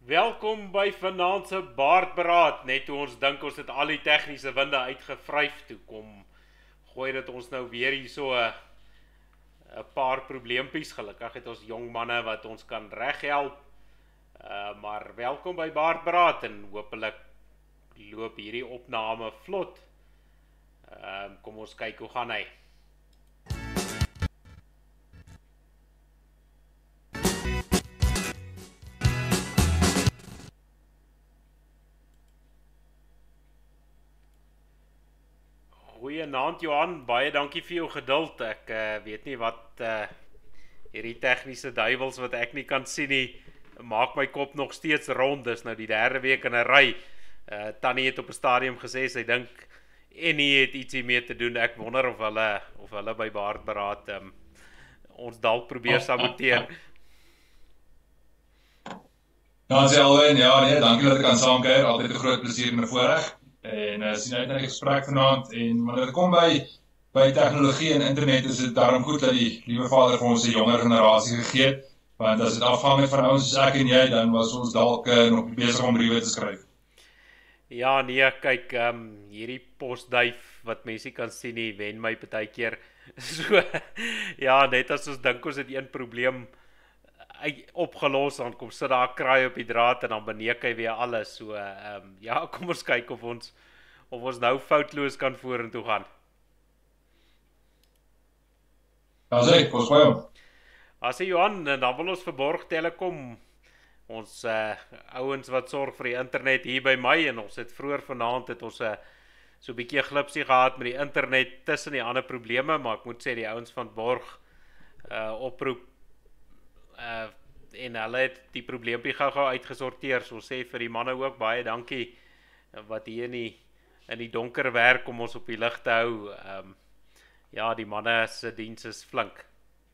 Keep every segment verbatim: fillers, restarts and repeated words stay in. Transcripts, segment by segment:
Welkom by vanaand se baardberaad. Net toe ons dink ons het al die tegniese winde uitgevryf, toe kom gooi dit ons nou weer hier so 'n 'n paar probleempies. Gelukkig het ons jong manne wat ons kan reghelp. Uh, maar welkom by baardberaad en hopelik loop hierdie opname vlot. Uh, kom ons kyk hoe gaan hy. Goeienaand Johan, baie dankie vir jou geduld. Ek uh, weet nie wat uh, hierdie tegniese duiwels wat ek nie kan sien nie, maak my kop nog steeds rond. Dis nou die derde week in 'n ry. Uh, Tannie het op 'n stadium gesê sy dink en hy het ietsie mee te doen. Ek wonder of hulle of hulle by baardberaad um, ons dalk probeer saboteer. Dankie Alwyn, ja nee, dankie dat ek kan saamkuier. Altyd 'n groot plesier en 'n voorreg. En uh, sien uit na die gesprek vanaand. En wanneer dit kom by by tegnologie en internet, is dit daarom goed dat die liewe Vader vir ons 'n jonger generasie gegee het. Want as dit afhang het van ouens soos ek en jy, dan was ons dalk uh, nog besig om briewe te skryf. Ja, nee, kyk, um, hierdie postduif wat mense kan sien nie, wen my partykeer. So, ja, net as ons dink ons het een probleem opgelos, dan kom sit daar 'n kraai op die draad en dan beneek hy weer alles. So, um, ja, kom ons kyk of ons of ons nou foutloos kan vorentoe gaan. Ja, sê, ons gooi hom. As jy Johan, dan wil ons verborg Telekom, ons uh, ouens wat sorg vir die internet hier by my, en ons het vroeër vanaand het ons 'n uh, so 'n bietjie glipsie gehad met die internet tussen die ander probleme, maar ek moet sê die ouens van Borg uh, oproep uh, en hulle het die probleempie gou-gou uitgesorteer. So sê vir die manne ook baie dankie wat hier in die in die donker werk om ons op die lig te hou. Um, ja, die manne se diens is flink.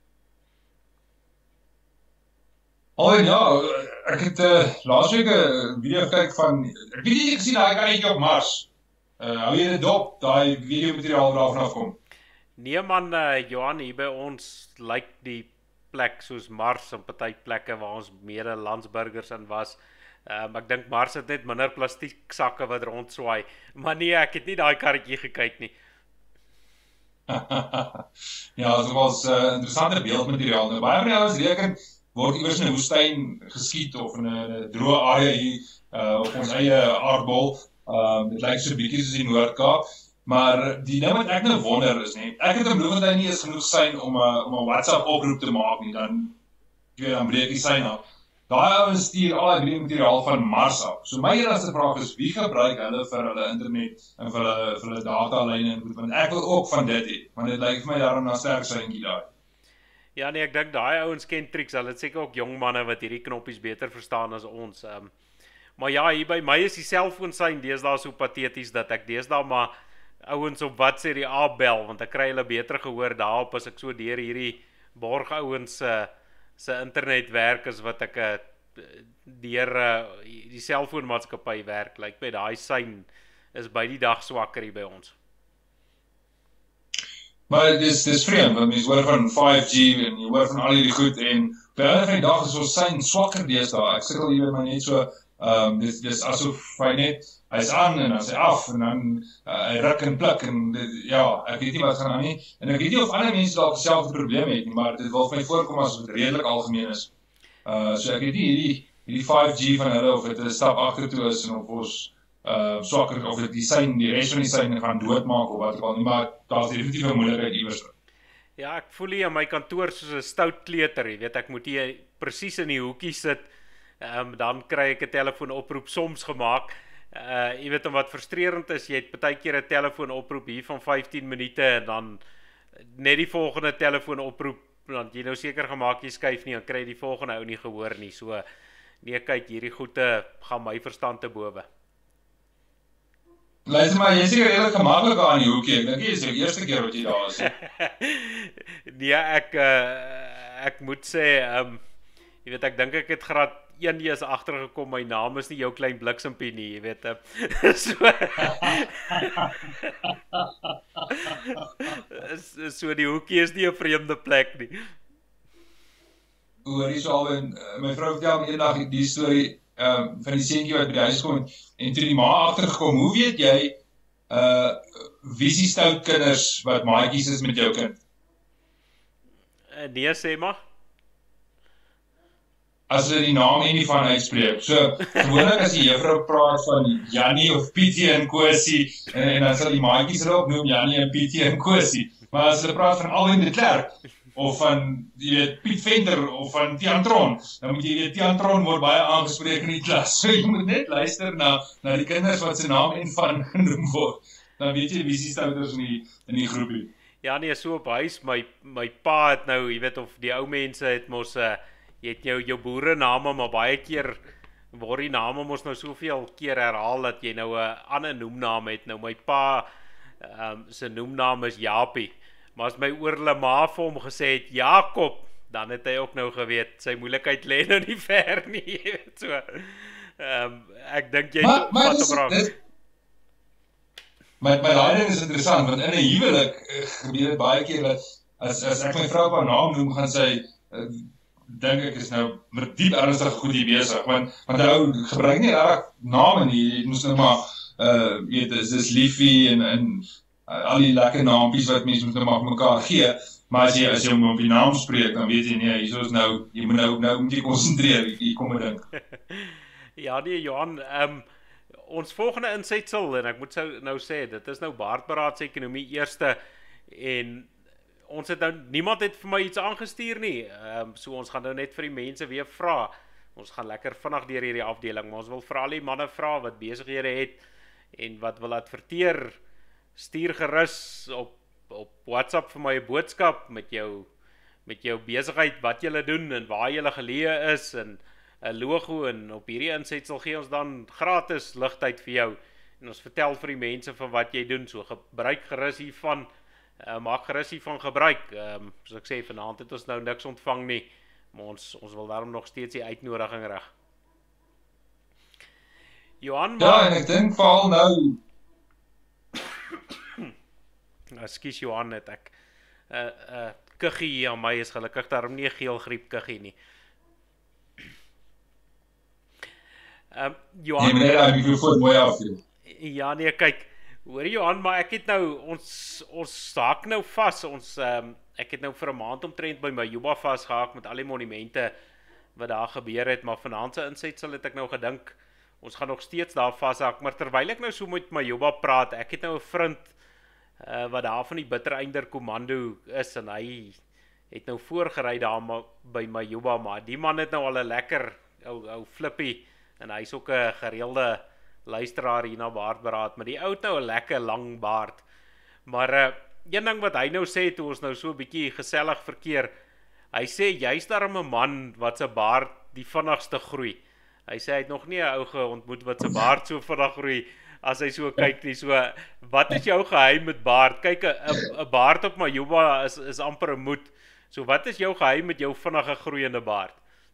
Alwyn, ja, ek het uh, laasweek 'n video gekyk van, ek weet nie, ek gesien daai karretjie op Mars. Uh, hou jy dit dop, daai video materiaal daarvan afkom? Nee man, uh, Johan, hier by ons lyk die plek soos Mars, en party plekke waar ons mede landsburgers in was. Um, ek dink Mars het net minder plastiek sakke wat rondswaai, maar nee, ek het nie daai karretjie gekyk nie. Ja, dit was uh, interessante beeldmateriaal. Nou, baie van die ouens reken, word iewers in 'n woestyn geskiet of in 'n droë area hier uh, op ons eie aardbol. Um, dit lyk so 'n bietjie soos die Noord-Kaap. Maar die ding wat ek nou wonder is nie, ek het in Bloemfontein nie eens genoeg sein om 'n om 'n WhatsApp oproep te maak nie, dan jy weet, dan breek die sein af. Daai ouens stuur al die materiaal van Mars af. So my eerste vraag is, wie gebruik hulle vir hulle internet en vir hulle vir hulle datalyne en goed, want ek wil ook van dit hê, want dit lyk vir my daarom na sterk seintjie daai. Ja nee, ek dink daai ouens ken triks. Hulle het seker ook jong manne wat hierdie knoppies beter verstaan as ons. Um, maar ja, hier by my is die selfoon sein deesdae so pateties dat ek deesdae maar ouens op wat sê die A bel, want ek kry hulle beter gehoor daarop as ek so deur hierdie Borg ouens se se internet werk as wat ek uh, deur uh, die selfoonmaatskappy werk. Lyk my daai sein is by die dag swakker hier by ons. Maar dis dis vreemd, want mense hoor van vyf G en jy hoor van al hierdie goed en by hulle van die dag is ons sein swakker deesdae. Ek sukkel hier maar net so, um, dis dis asof hy net hy's aan en dan hy af en dan uh, hy ruk en pluk en dit, ja, ek weet nie wat gaan aan nie. En ek weet nie of ander mense dalk dieselfde probleem het nie, maar dit wil vir my voorkom asof dit redelik algemeen is. Uh, so ek weet nie hierdie hierdie vyf G van hulle of dit 'n stap agtertoe is en of ons uh swakker of dit die sein die res van die sein gaan doodmaak of wat ook al nie, maar daar's definitief 'n moeilikheid iewers. Ja, ek voel hier in my kantoor soos 'n stout kleuter, jy weet, ek moet hier presies in die hoekie sit. Um, dan kry ek 'n telefoonoproep soms gemaak. Uh, jy weet, wat frustrerend is, jy het baie keer 'n telefoonoproep hier van vyftien minute en dan net die volgende telefoonoproep, dan jy nou seker gemaak jy skuif nie, dan kry jy die volgende ou nie gehoor nie. So, nee, kyk, hierdie goede gaan my verstand te bowe. Luister maar, jy is seker redelijk gemaklik aan die hoekie, ek dink jy is die eerste keer wat jy daar is. Nee, ek, uh, ek moet sê, um, jy weet, ek dink ek het graad een is agtergekom, my naam is nie jou klein bliksempie nie, jy weet. So, so die hoekie is nie 'n vreemde plek nie. Hoor, hier so al, en my vrou vertel my eendag die storie, um, van die seentjie wat by die huis kom en, en toe die ma agtergekom, hoe weet jy uh wie is die stout kinders wat maatjies is met jou kind? Uh, nee, sê maar. As hulle die naam en die van uitspreek. So, gewoonlik as die juffrou praat van Jannie of Pietie en Kosie, en, en dan sal die maatjies hulle ook noem Jannie en Pietie en Kosie. Maar as hulle praat van Alwyn de Klerk, of van, jy weet, Piet Venter, of van Tiantron, dan moet jy weet, Tiantron word baie aangespreek in die klas. So jy moet net luister na, na die kinders wat sy naam en van genoem word. Dan weet jy wie is die stouters in die, in die groepie. Ja nee, so op huis, my, my pa het nou, jy weet of die ou mense het mos, uh, jy het jou, jou boere name, maar baie keer word die name mos nou soveel keer herhaal, dat jy nou 'n ander noemnaam het. Nou my pa, um, sy noemnaam is Japie, maar as my oorle ma vir hom gesê het, Jakob, dan het hy ook nou geweet, sy moeilikheid lê nou nie ver nie, jy weet so. Um, ek dink jy maar, maar vat dis, op raak. dis, My, my daai ding is interessant, want in 'n huwelik uh, gebeur dit baie keer dat, as, as ek my vrou op haar naam noem, gaan sy, uh, dink ek is nou met diep ernstig goed hier besig, want, want ou gebruik nie reg name nie, jy moes nou maar, uh, weet, dis, dis liefie, en, en uh, al die lekker naampies wat mense moet nou maar vir mekaar gee, maar as jy, as jy hom op die naam spreek, dan weet jy nie, hier is nou, jy moet nou, nou moet jy konsentreer, hier kom ek dink. Ja nee, Johan, um, ons volgende insetsel, en ek moet nou sê, dit is nou baardberaadsekonomie eerste, en ons het nou, niemand het vir my iets aangestuur nie, um, so ons gaan nou net vir die mense weer vra, ons gaan lekker vinnig deur hierdie afdeling, maar ons wil vir al die manne vra wat besighede het, en wat wil adverteer, stuur gerus op, op WhatsApp vir my 'n boodskap, met jou, met jou besigheid, wat julle doen, en waar julle geleë is, en 'n logo, en op hierdie insetsel gee ons dan gratis ligtyd vir jou, en ons vertel vir die mense van wat jy doen, so gebruik gerus hiervan, uh, maak gerus hiervan gebruik, um, soos ek sê, vanaand het ons nou niks ontvang nie, maar ons, ons wil daarom nog steeds die uitnodiging reg. Johan, maar... Ja, en ek dink veral nou... Ekskuus Johan, het ek, uh, uh, kuggie hier aan my is gelukkig daarom nie 'n geel griep kuggie nie. Um, Johan, nee, meneer, die mikrofoon mooi af. Ja nee, kyk, hoor Johan, maar ek het nou, ons, ons haak nou vas, ons, um, ek het nou vir 'n maand omtrent by my Juba vasgehaak met al die monumente wat daar gebeur het, maar vanaand se insetsel het ek nou gedink, ons gaan nog steeds daar vashaak, maar terwyl ek nou so met my Juba praat, ek het nou 'n vriend, uh, wat daar van die Bittereinder Kommando is, en hy het nou voorgery daar maar, by my Juba, maar die man het nou al 'n lekker, ou, ou flippie, en hy is ook 'n gereelde luisteraar hier na baardberaad, maar die ou het nou 'n lekker lang baard. Maar uh, een ding wat hy nou sê, toe ons nou so 'n bietjie gesellig verkeer, hy sê, jy's darem 'n man wat sy baard die vinnigste groei. Hy sê, hy het nog nie 'n ou geontmoet wat sy baard so vinnig groei, as hy so kyk nie, so, wat is jou geheim met baard? Kyk, 'n baard op my Juba is, is amper 'n moed, so wat is jou geheim met jou vinnige groeiende baard?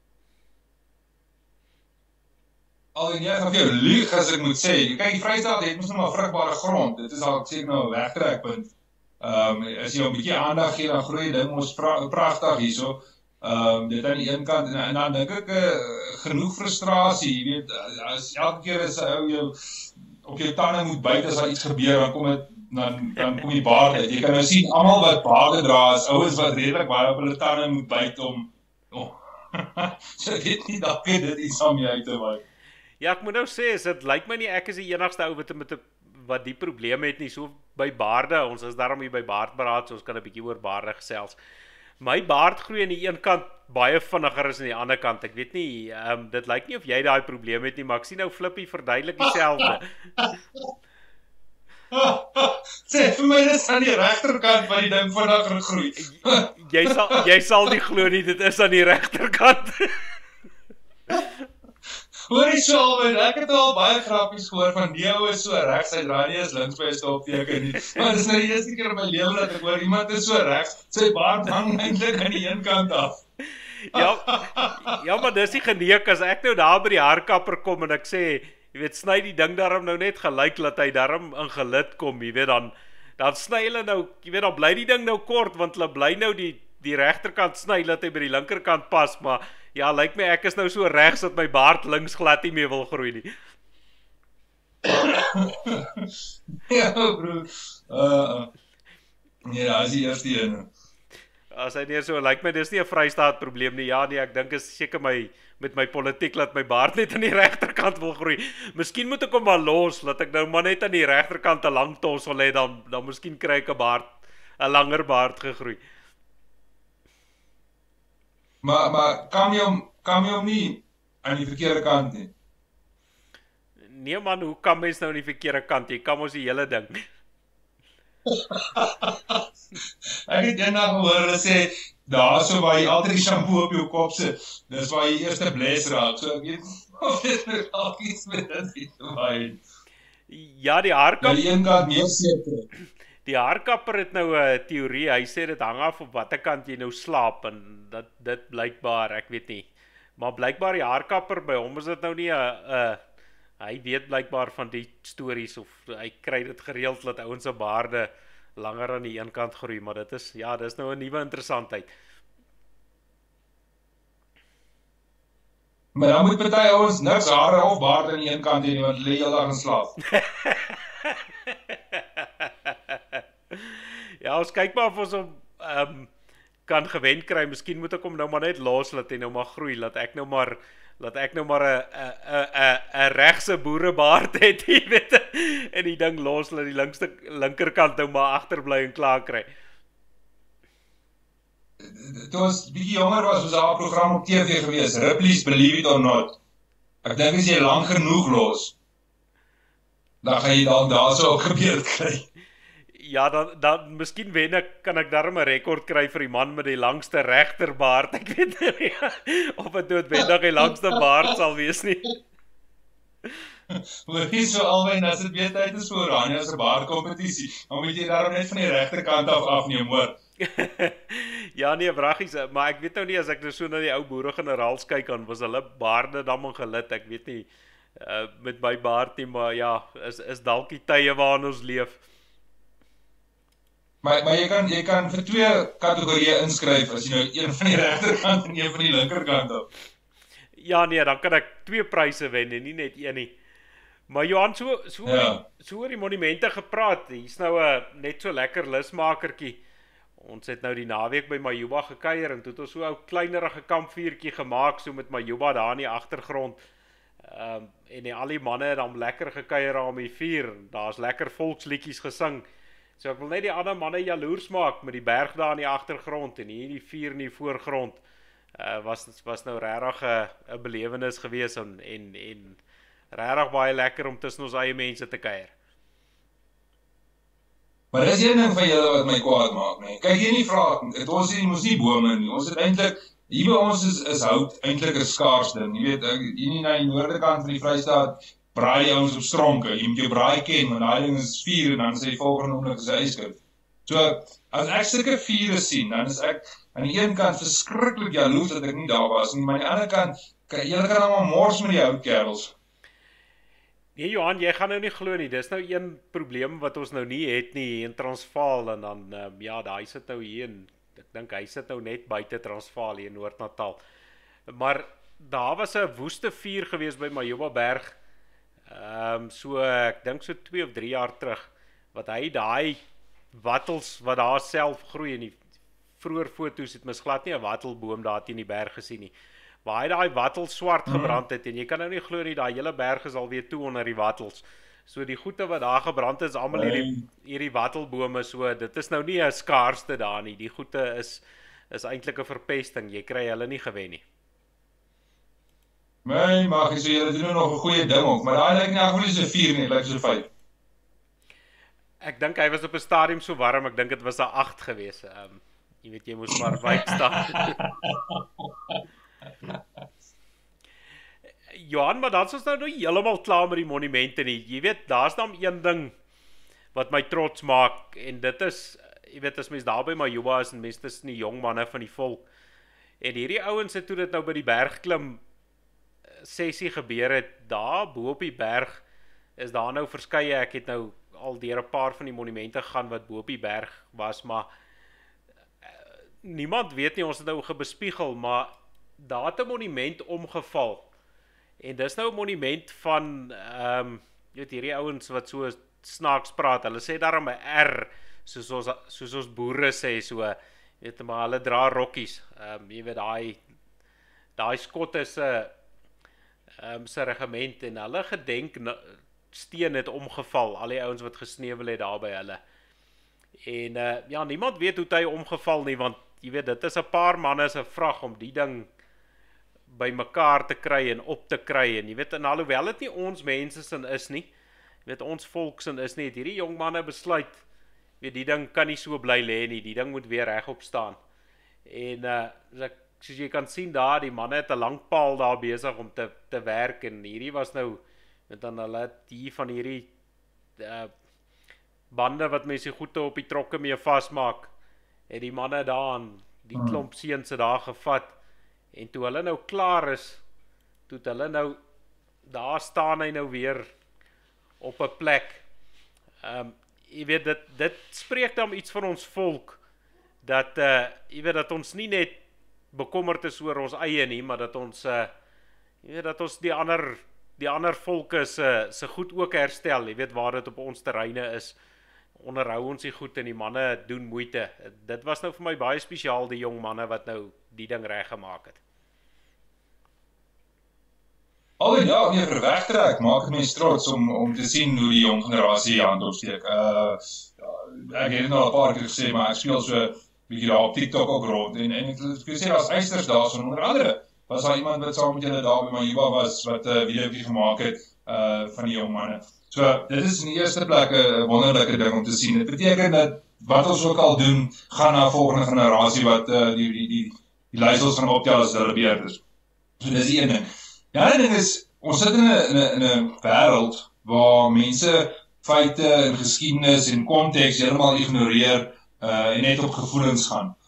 Al en jy gaan vir jou lieg as ek moet sê, kyk, die Vrystaat het mos nou maar vrugbare grond, dit is al seker nou 'n wegtrekpunt. Um, as jy 'n bietjie aandag gee, dan groei ding ons pra pragtig hierso. Um, dit aan die een kant, en, en dan dink ek uh, genoeg frustrasie, jy weet, as elke keer as ou jou op jou tande moet byt as daar iets gebeur, dan kom het, dan, dan kom die baard uit. Jy kan nou sien, almal wat baarde dra, is ouens wat redelik baie op hulle tande moet byt om, oh, so ek weet nie, dat kan dit iets aan my uit te waai. Ja, ek moet nou sê, is dit lyk my nie, ek is die enigste ou wat, met, wat die probleem het nie, so by baarde, ons is daarom hier by baardberaad, so ons kan 'n bietjie oor baarde gesels. My baard groei aan die een kant baie vinniger as aan die ander kant, ek weet nie, um, dit lyk nie of jy daai probleem het nie, maar ek sien nou Flippie verduidelik dieselfde. Sê, vir my is aan die regterkant wat die ding vinniger groei. jy, sal, jy sal nie glo nie, dit is aan die regterkant. Hoor jy so Alwyn, ek het al baie grappies gehoor van die ou is so regs, hy draai nie eens links by 'n stopteken nie. Maar dis nou die eerste keer in my lewe dat ek hoor iemand is so regs, sy baard hang eintlik aan die een kant af. ja, ja, maar dis nie geneek as ek nou daar by die haarkapper kom en ek sê, jy weet, sny die ding daarom nou net gelyk dat hy daarom in gelid kom, jy weet, dan dan sny hulle nou, jy weet, dan bly die ding nou kort, want hulle bly nou die die regterkant sny dat hy by die linkerkant pas, maar Ja, lyk my ek is nou so regs dat my baard links glad nie meer wil groei nie. Ja, bro. Uh, nee, dat is die eerste ene. As hy nie so lyk my, dis nie 'n Vrystaat probleem nie. Ja nee, ek dink is seker my met my politiek laat my baard net aan die regterkant wil groei. Miskien moet ek hom maar los, laat ek nou maar net aan die regterkant 'n lang tossel hê, dan dan miskien kry ek 'n baard, 'n langer baard gegroei. Maar maar kam jy hom kam jy hom nie aan die verkeerde kant nie. Nee man, hoe kan mens nou aan die verkeerde kant? Jy kan mos die hele ding. Ek het eendag gehoor hulle sê daar so waar jy altyd die shampoo op jou kop sit. Dis waar jy eerste bles raak. So ek weet of dit nou dalk iets met dit te maak. Ja, die haarkap. Die een kant meer seker. Die haarkapper het nou 'n teorie. Hy sê dit hang af op watter kant jy nou slaap en dat dit blykbaar, ek weet nie. Maar blykbaar die haarkapper by hom is dit nou nie 'n 'n hy weet blykbaar van die stories of hy kry dit gereeld dat ouens se baarde langer aan die een kant groei, maar dit is ja, dis nou 'n nuwe interessantheid. Maar dan moet party ouens niks hare of baarde aan die een kant hê nie, want lê heeldag in slaap. Ja, ons kyk maar of ons hom um, kan gewend kry. Miskien moet ek hom nou maar net los laat hy nou maar groei, laat ek nou maar laat ek nou maar 'n 'n 'n 'n regse boerebaard het, jy weet, en die ding los laat die linkste linkerkant nou maar agterbly en klaar kry. Toe ons bietjie jonger was, was daar 'n program op T V gewees, Ripley's Believe It or Not. Ek dink as jy lank genoeg los, dan gaan jy dalk daarso ook gebeur kry. Ja, dan dan miskien wen ek kan ek darm 'n rekord kry vir die man met die langste regterbaard. Ek weet nie of dit noodwendig die langste baard sal wees nie. Maar nie so alwyn as dit weer tyd is vir Oranje se baardkompetisie. Dan moet jy daarom net van die regterkant af afneem, hoor. Ja nee, wraggies, maar ek weet nou nie as ek nou so na die ou boere-generaals kyk aan, was hulle baarde dan maar gelid. Ek weet nie uh, met my baard nie, maar ja, is is dalk die tye waarin ons leef. Maar maar jy kan jy kan vir twee kategorieë inskryf as jy nou een van die regterkant en een van die linkerkant op. Ja nee, dan kan ek twee pryse wen en nie net een nie. Maar Johan, so so Ja. so oor die monumente gepraat. Hier's nou 'n net so lekker lusmakertjie. Ons het nou die naweek by Majuba gekuier en toe het ons so 'n ou kleinerige kampvuurtjie gemaak so met Majuba daar in die agtergrond. Ehm um, en die, al die manne het dan lekker gekuier daar om die vuur. Daar's lekker volksliedjies gesing. So ek wil net die ander manne jaloers maak met die berg daar in die agtergrond en hier die vuur in die voorgrond. Uh, was was nou regtig 'n 'n belewenis gewees en en en regtig baie lekker om tussen ons eie mense te kuier. Maar dis een ding van julle wat my kwaad maak, nee. Kyk jy nie vra, het ons nie mos nie bome nie. Ons het eintlik hier by ons is is hout eintlik 'n skaars ding. Jy weet, hier nie na die noorde kant van die Vrystaat braai die ouens op stronke. Jy moet jou braai ken, want daai ding is vuur en dan sê die volgende oomblik is hy yskyf. So as ek sulke vure sien, dan is ek aan die een kant verskriklik jaloers dat ek nie daar was nie, maar aan die ander kant, julle kan almal mors met die ou kerels. Nee Johan, jy gaan nou nie glo nie. Dis nou een probleem wat ons nou nie het nie in Transvaal en dan um, ja, daai sit nou hier en ek dink hy sit nou net buite Transvaal hier in Noord-Natal. Maar daar was 'n woeste vuur gewees by Majuba Berg. Ehm um, so ek dink so twee of drie jaar terug wat hy daai wattels wat daar self groei in die vroeër foto's het mens glad nie 'n wattelboom daar teen die berg gesien nie. Waar hy daai wattels swart gebrand het en jy kan nou nie glo nie, daai hele berg is alweer toe onder die wattels. So die goede wat daar gebrand is, almal hierdie hierdie wattelbome, so dit is nou nie 'n skaarste daar nie. Die goede is is eintlik 'n verpesting. Jy kry hulle nie gewen nie. Nee, maar jy sê julle doen nog 'n goeie ding ook, maar daai lyk nie agter so vier nie, lyk so vyf. Ek dink hy was op 'n stadium so warm, ek dink dit was 'n agt gewees. Ehm um, jy weet jy moes maar wyd staan. Johan, maar dan is ons nou nou heeltemal klaar met die monumente nie. Jy weet, daar's dan een ding wat my trots maak en dit is, jy weet, as mens daar by Majuba is en mens tussen die jong manne van die volk. En hierdie ouens het toe dit nou by die bergklim sessie gebeur het, daar bo op die berg is daar nou verskeie, ek het nou al deur 'n paar van die monumente gegaan wat bo op die berg was, maar uh, niemand weet nie, ons het nou gebespiegel, maar daar het 'n monument omgeval. En dis nou 'n monument van ehm um, jy weet hierdie ouens wat so snaaks praat. Hulle sê daarom 'n R soos ons soos ons boere sê so, jy weet maar hulle dra rokkies. Ehm um, jy weet daai daai Skotte se ehm um, se regiment en hulle gedenk steen het omgeval, al die ouens wat gesneuwel het daar by hulle. En uh, ja, niemand weet hoe hy omgeval nie, want jy weet dit is 'n paar manne se vrag om die ding by mekaar te kry en op te kry, en jy weet, en alhoewel dit nie ons mense sin is nie, jy weet, ons volk sin is nie, het hierdie jong manne besluit, weet, die ding kan nie so bly lê nie, die ding moet weer regop staan. En uh, soos jy kan sien daar, die manne het 'n lang paal daar besig om te, te werk, en hierdie was nou, met dan hulle het hier van hierdie uh, bande wat mense goede op die trokke mee vastmaak, het die manne daar aan die klomp seuns het daar gevat, en toe hulle nou klaar is, toe hulle nou, daar staan hy nou weer op 'n plek. Um, jy weet, dit, dit spreek dan iets van ons volk, dat, uh, jy weet, dat ons nie net bekommerd is oor ons eie nie, maar dat ons, uh, jy weet, dat ons die ander, die ander volke se, se goed ook herstel, jy weet, waar dit op ons terreine is, onderhou ons die goed en die manne doen moeite. Dit was nou vir my baie spesiaal, die jong manne wat nou die ding reg gemaak het. Al ja, om jy verwegtrek, maak het mens trots om, om te sien hoe die jong generasie hand opsteek. Uh, ja, ek het het al 'n paar keer gesê, maar ek speel so bietjie daar op TikTok ook rond, en, en ek wil sê, daar's eisters daar, so onder andere, was daar iemand wat saam met julle daar by Majuba was, wat 'n uh, videoetjie gemaak het, uh, van die jong manne. So, dit is in die eerste plek 'n wonderlike ding om te sien. Dit beteken dat, wat ons ook al doen, gaan na 'n volgende generasie, wat uh, die, die, die, die leiersels gaan optel as hulle beheerd is. So, dit is die een ding. Die ander ding is, ons sit in 'n in 'n wêreld waar mense feite en geskiedenis en konteks heeltemal ignoreer uh, en net op gevoelens gaan.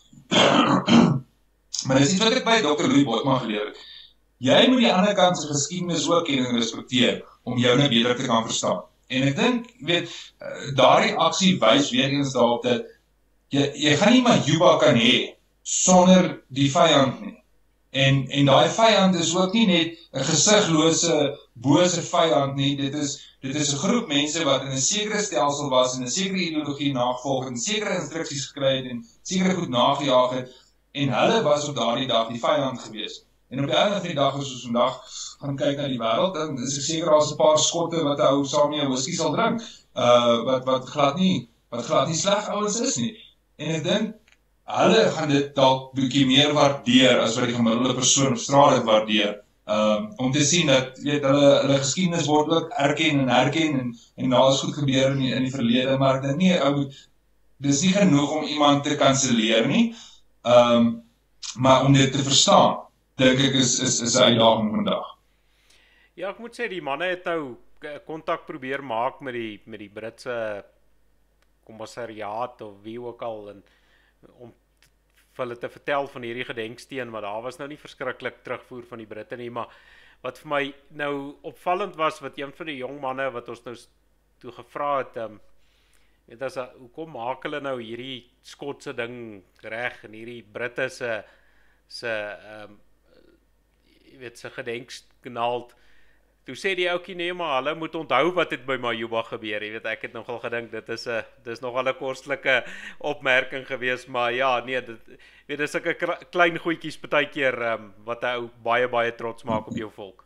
Maar dis iets wat ek by dokter Louis Botman geleer het. Jy moet die ander kant se geskiedenis ook ken en respekteer om jou nou beter te kan verstaan. En ek dink, weet, uh, daardie aksie wys weer eens daarop dat jy, jy gaan nie Majuba kan hê sonder die vyand nie. En, en daai vyand is ook nie net 'n gesiglose, bose vyand nie, dit is, dit is 'n groep mense wat in 'n sekere stelsel was, en 'n sekere ideologie nagevolg, en sekere instruksies gekry het, en sekere goed nagejaag het, en hulle was op daardie dag die vyand gewees. En op die einde van die dag, as ons vandag gaan kyk na die wêreld, dan is ek seker daar's 'n paar Skotte wat hou saam mee 'n whisky sal drink, uh, wat, wat glad nie, wat glad nie sleg ouens is nie. En ek dink, hulle gaan dit dalk bietjie meer waardeer as wat die gemiddelde persoon op straat dit waardeer. Um, om te sien dat, weet, hulle, hulle geskiedenis word ook erken en herken, en, en daar is goed gebeur in die, in die verlede, maar ek dink nie, ou, dis nie genoeg om iemand te kanselleer nie, um, maar om dit te verstaan, dink ek is, is, is 'n uitdaging vandag. Ja, ek moet sê, die manne het nou kontak probeer maak met die, met die Britse kommissariaat, of wie ook al, en om vir hulle te vertel van hierdie gedenksteen, maar daar was nou nie verskriklik terugvoer van die Britte nie, maar wat vir my nou opvallend was, wat een van die jong manne wat ons nou toe gevra het, um, weet as, hoekom maak hulle nou hierdie Skotse ding reg, en hierdie Britte se, se, um, jy weet, se gedenkskanaal, toe sê die oukie, nee, maar hulle moet onthou wat het by Majuba gebeur, jy weet, ek het nogal gedink, dit is, a, dit is nogal 'n kostelike opmerking gewees, maar ja, nee, dit, weet, dit is sulke klein goedjies partykeer, um, wat hy ou baie, baie trots maak op jou volk.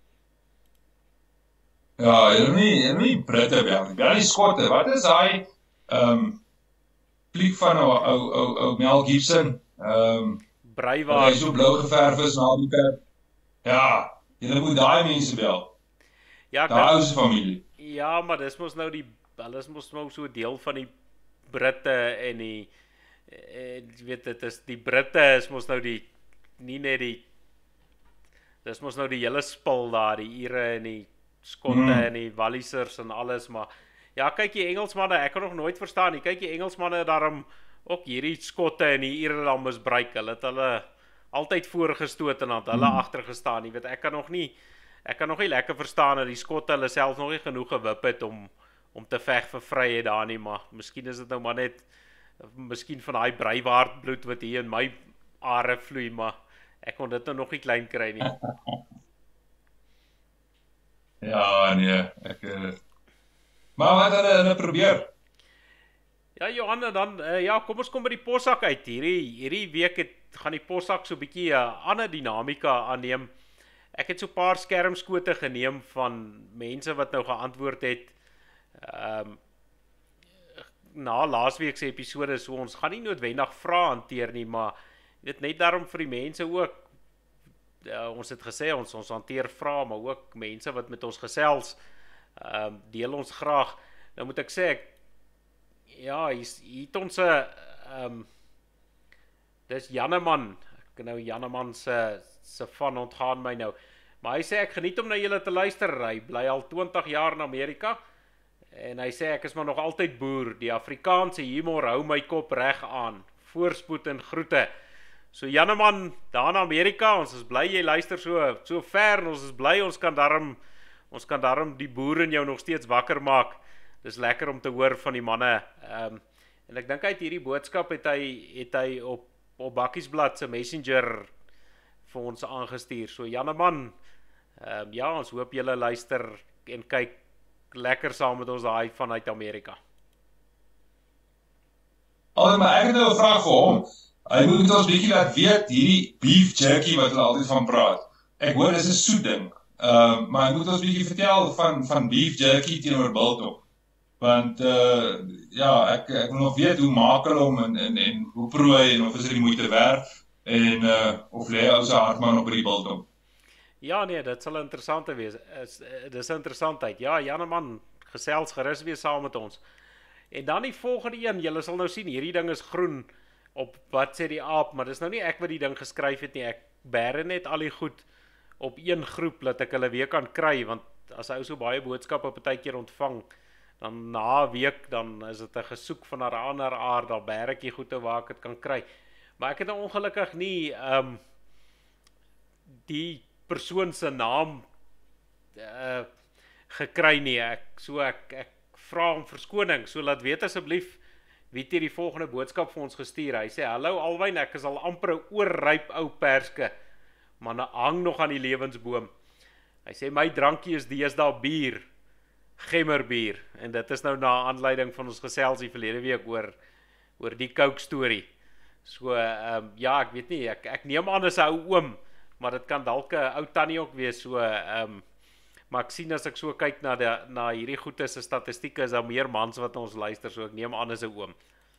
Ja, jy nie, jy nie Britte bel nie, bel die Skotte, wat is hy, um, pliek van ou, ou, ou, ou Mel Gibson, um, Breiwaard, hy so blou geverf is na die pep, ja, jy moet daai mense bel. Ja, daai ouse familie. Ja, maar dis mos nou die, hulle is mos nou so deel van die Britte en die, en, jy weet, dit is, die Britte is mos nou die, nie net die, dis mos nou die hele spul daar, die Ire en die Skotte mm. en die Wallisers en alles, maar, ja, kyk die Engelsmanne, ek kan nog nooit verstaan nie, kyk die Engelsmanne daarom, ook hierdie Skotte en die Ire dan misbruik, hulle het hulle altyd voorgestoot en had hulle mm. agtergestaan, jy weet, ek kan nog nie, ek kan nog nie lekker verstaan dat die Skotte hulle self nog nie genoeg gewip het om, om te veg vir vryheid daar nie, maar miskien is dit nou maar net, miskien van daai Breiwaard bloed wat hier in my are vloei, maar ek kon dit nou nog nie klein kry nie. Ja, nee, ek uh... maar wat hulle hulle probeer. Ja, Johan, dan uh, ja, kom ons kom by die possak uit. Hierdie hierdie week het gaan die possak so 'n bietjie 'n uh, ander dinamika aanneem. Ek het so 'n paar skermskote geneem van mense wat nou geantwoord het. Ehm um, na laasweek se episode, so ons gaan nie noodwendig vrae hanteer nie, maar dit net daarom vir die mense ook. Uh, ons het gesê ons ons hanteer vrae, maar ook mense wat met ons gesels. Ehm um, deel ons graag. Nou moet ek sê ek ja, hier het ons 'n um, dis Janneman. Ek nou Janneman se se van ontgaan my nou. Maar hy sê ek geniet om na julle te luister. Hy bly al twintig jaar in Amerika. En hy sê ek is maar nog altyd boer. Die Afrikaanse humor hou my kop reg aan. Voorspoed en groete. So Janneman, daar in Amerika, ons is bly jy luister so so ver en ons is bly ons kan daarom ons kan daarom die boere in jou nog steeds wakker maak. Dis lekker om te hoor van die manne. Um, en ek dink hy het hierdie boodskap het hy het hy op op Bakkiesblad se Messenger vir ons aangestuur. So Janneman, um, ja, ons hoop julle luister en kyk lekker saam met ons daai vanuit Amerika. Oh, maar ek het nou 'n vraag vir hom. Hy moet ons bietjie laat weet hierdie beef jerky wat hulle altyd van praat. Ek hoor dis 'n soet ding. Uh, maar hy moet ons bietjie vertel van van beef jerky teenoor biltong. Want uh, ja, ek ek wil nog weet hoe maak hulle hom en en en hoe prooi en of is dit die moeite werd en uh, of lê ou se hartman op by die biltong. Ja nee, dit sal interessant wees. Is dis 'n interessantheid. Ja, Janneman, gesels gerus weer saam met ons. En dan die volgende een, julle sal nou sien, hierdie ding is groen op wat sê die aap, maar dis nou nie ek wat die ding geskryf het nie. Ek bære net al die goed op een groep dat ek hulle weer kan kry, want as ou so baie boodskappe partykeer ontvang, dan na 'n week dan is dit 'n gesoek van 'n ander aard, dan bære ek die goede waar ek dit kan kry. Maar ek het nou ongelukkig nie um, die persoon se naam uh, gekry nie. Ek so ek ek vra om verskoning. So laat weet asseblief wie het die volgende boodskap vir ons gestuur. Hy sê hallo Alwyn, ek is al amper 'n oorryp ou perske, maar nou hang nog aan die lewensboom. Hy sê my drankie is deesdae bier, gemmerbier, en dit is nou na aanleiding van ons geselsie verlede week oor oor die Coke storie. So um, ja, ek weet nie, ek ek neem aan as 'n ou oom, maar dit kan dalk 'n ou tannie ook wees. So um, maar ek sien as ek so kyk na die, na hierdie goeie se statistieke, is daar meer mans wat ons luister, so ek neem aan as 'n oom.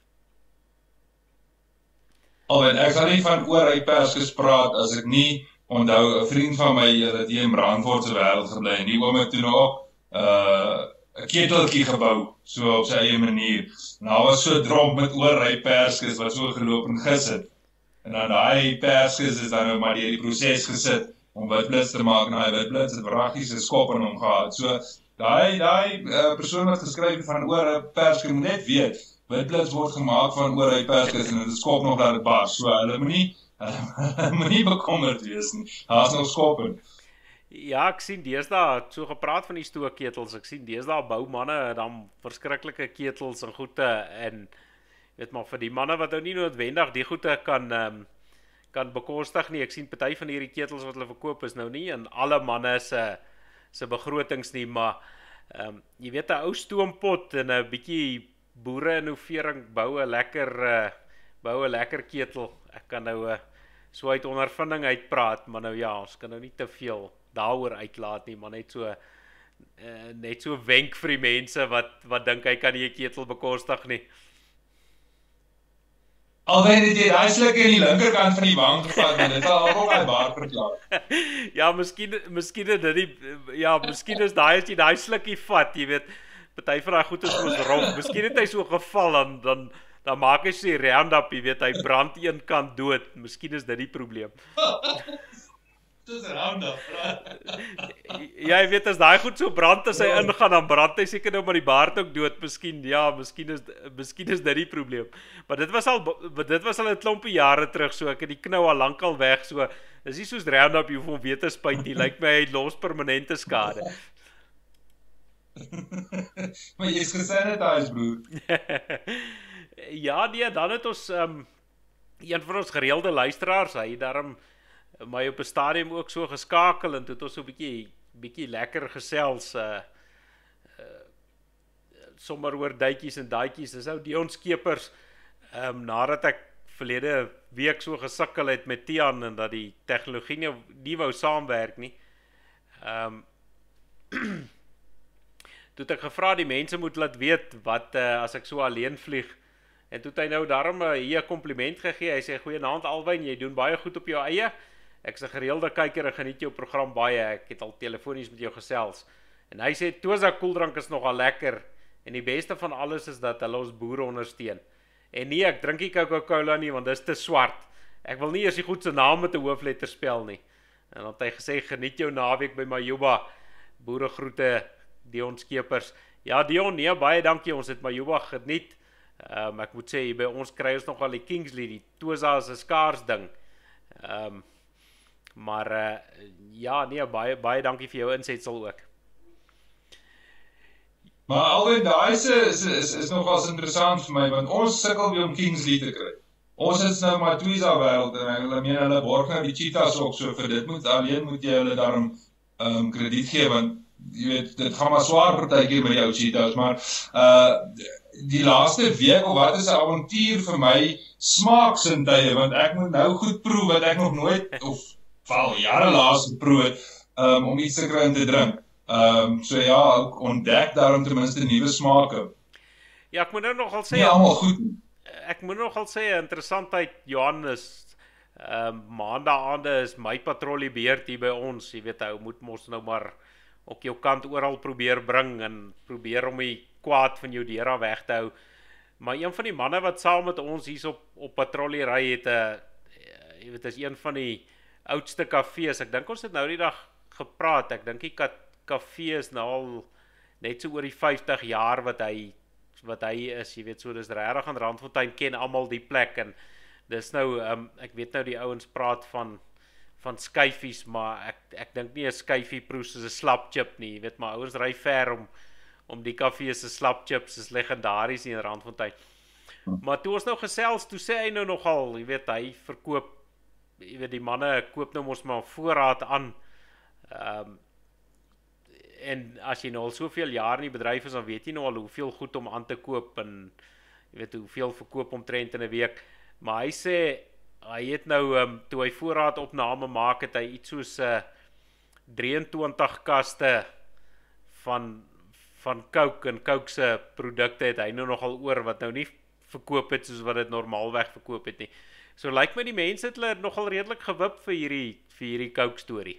Alwen, ek sal nie van oorryp perskes praat as ek nie onthou 'n vriend van my dat hy in Brandfort se wêreld gebly en die oom het toe nou ook 'n uh, keteltjie gebou, so op sy eie manier. En daar was so 'n dromp met oorryp perskes wat so geloop en gesit. En dan daai perskes is dan nou maar deur die proses gesit om witblits te maak. Nou, witblits het wraggies se skop in hom gehad. So daai daai uh, persoon wat geskryf het van oorryp perske moet net weet, witblits word gemaak van oorryp perskes en dit skop nog dat dit bars. So hulle moenie hulle moenie bekommerd wees nie. Daar's nog skop in. Ja, ek sien deesdae so gepraat van die stookketels. Ek sien deesdae bou manne dan verskriklike ketels en goede en weet maar vir die manne wat nou nie noodwendig die goede kan um, kan bekostig nie. Ek sien party van hierdie ketels wat hulle verkoop is nou nie in alle manne se se begrotings nie, maar um, jy weet 'n ou stoompot en 'n bietjie boere innovering bou 'n lekker uh, bou 'n lekker ketel. Ek kan nou uh, so uit ondervinding uitpraat, maar nou ja, ons kan nou nie te veel daaroor uitlaat nie, maar net so uh, net so wenk vir die mense wat wat dink hy kan nie 'n ketel bekostig nie. Alwen het jy daai sluk in die linkerkant van die wang gevat, en dit sal ook al baar verklaar. Ja, miskien miskien is dit die ja, miskien is daai as jy daai slukkie vat, jy weet, party van daai goed is mos rof. Miskien het hy so geval dan dan dan maak hy sy Roundup, jy weet, hy brand een kant dood. Miskien is dit die probleem. Dis Roundup. Ja, jy weet as daai goed so brand as hy ingaan, dan brand hy seker nou maar die baard ook dood. Miskien ja, miskien is miskien is dit die probleem. Maar dit was al dit was al 'n klompie jare terug, so ek het die knou al lankal weg, so dis nie soos Roundup jy hoef hom weer te spuit nie. Lyk my hy los permanente skade. Maar jy's gesanitiseer, broer. Ja, nee, dan het ons um, een van ons gereelde luisteraars, hy het daarom my op 'n stadium ook so geskakel en toe het ons so 'n bietjie bietjie lekker gesels uh, uh sommer oor duitjies en daadjies. Dis ou Dion Skeepers, um, nadat ek verlede week so gesukkel het met Tian en dat die tegnologie nie, nie wou saamwerk nie. Um, toe het ek gevra die mense moet laat weet wat uh, as ek so alleen vlieg. En toe het hy nou daarom uh, hier 'n kompliment gegee. Hy sê goeienaand Alwyn, jy doen baie goed op jou eie. Ek is 'n gereelde kyker en geniet jou program baie. Ek het al telefonies met jou gesels. En hy sê Toza koeldrank is nogal lekker. En die beste van alles is dat hulle ons boere ondersteun. En nee, ek drink nie Coca-Cola nie, want dit is te swart. Ek wil nie eers die goed se naam met 'n hoofletter spel nie. En dan het hy gesê, geniet jou naweek by Majuba. Boere groete, Dion Skeepers. Ja, Dion, nee, baie dankie, ons het Majuba geniet. Um, ek moet sê, by ons kry ons nogal die Kingsley, die Toza is 'n skaars ding. Um, maar, uh, ja, nee, baie, baie dankie vir jou insetsel ook. Maar Alwyn, daai is, is, is, is nogals interessant vir my, want ons sukkel weer om Kingsley te kry. Ons is nou maar Twiza wêreld en hulle meen hulle borg nou die cheetahs ook so vir dit moet alleen moet jy hulle daarom um, krediet gee, want jy weet, dit gaan maar swaar partykeer met die ou cheetahs, maar uh, die laaste week of wat is 'n avontuur vir my smaaksintuie, want ek moet nou goed proe wat ek nog nooit of val jare laas geproe het um, om iets te kry om te drink. Um, so ja, ontdek daarom ten minste nuwe smake. Ja, ek moet nou nogal sê, nie almal goed. Ek moet nogal sê, interessantheid, Johannes, um, maandaande is my patrollie beurt hier by ons, jy weet, ou moet mos nou maar op jou kant oral probeer bring, en probeer om die kwaad van jou deur af weg te hou, maar een van die manne wat saam met ons hier op, op patrollie ry, het, uh, jy weet, is een van die oudste kafees, ek dink ons het nou die dag gepraat, ek dink die kafee is nou al net so oor die vyftig jaar wat hy wat hy is, jy weet, so dis regtig aan Randfontein, ken almal die plek, en dis nou, um, ek weet nou die ouens praat van van skyfies, maar ek, ek dink nie 'n skyfie proe soos 'n slapchip nie, jy weet, maar ouens ry ver om, om die kafee se slapchips is legendaries in Randfontein. Maar toe ons nou gesels, toe sê hy nou nogal, jy weet, hy verkoop, jy weet, die manne koop nou mos maar voorraad aan, um, en as jy nou al soveel jaar in die bedryf is, dan weet jy nou al hoeveel goed om aan te koop, en jy weet hoeveel verkoop omtrent in 'n week, maar hy sê, hy het nou, um, toe hy voorraadopname maak, het hy iets soos uh, drieëntwintig kaste van, van Coke, en Coke se produkte het hy nou nogal oor, wat nou nie verkoop het, soos wat het normaalweg verkoop het nie. So lyk like my die mense het hulle nogal redelik gewip vir hierdie, vir hierdie Coke storie.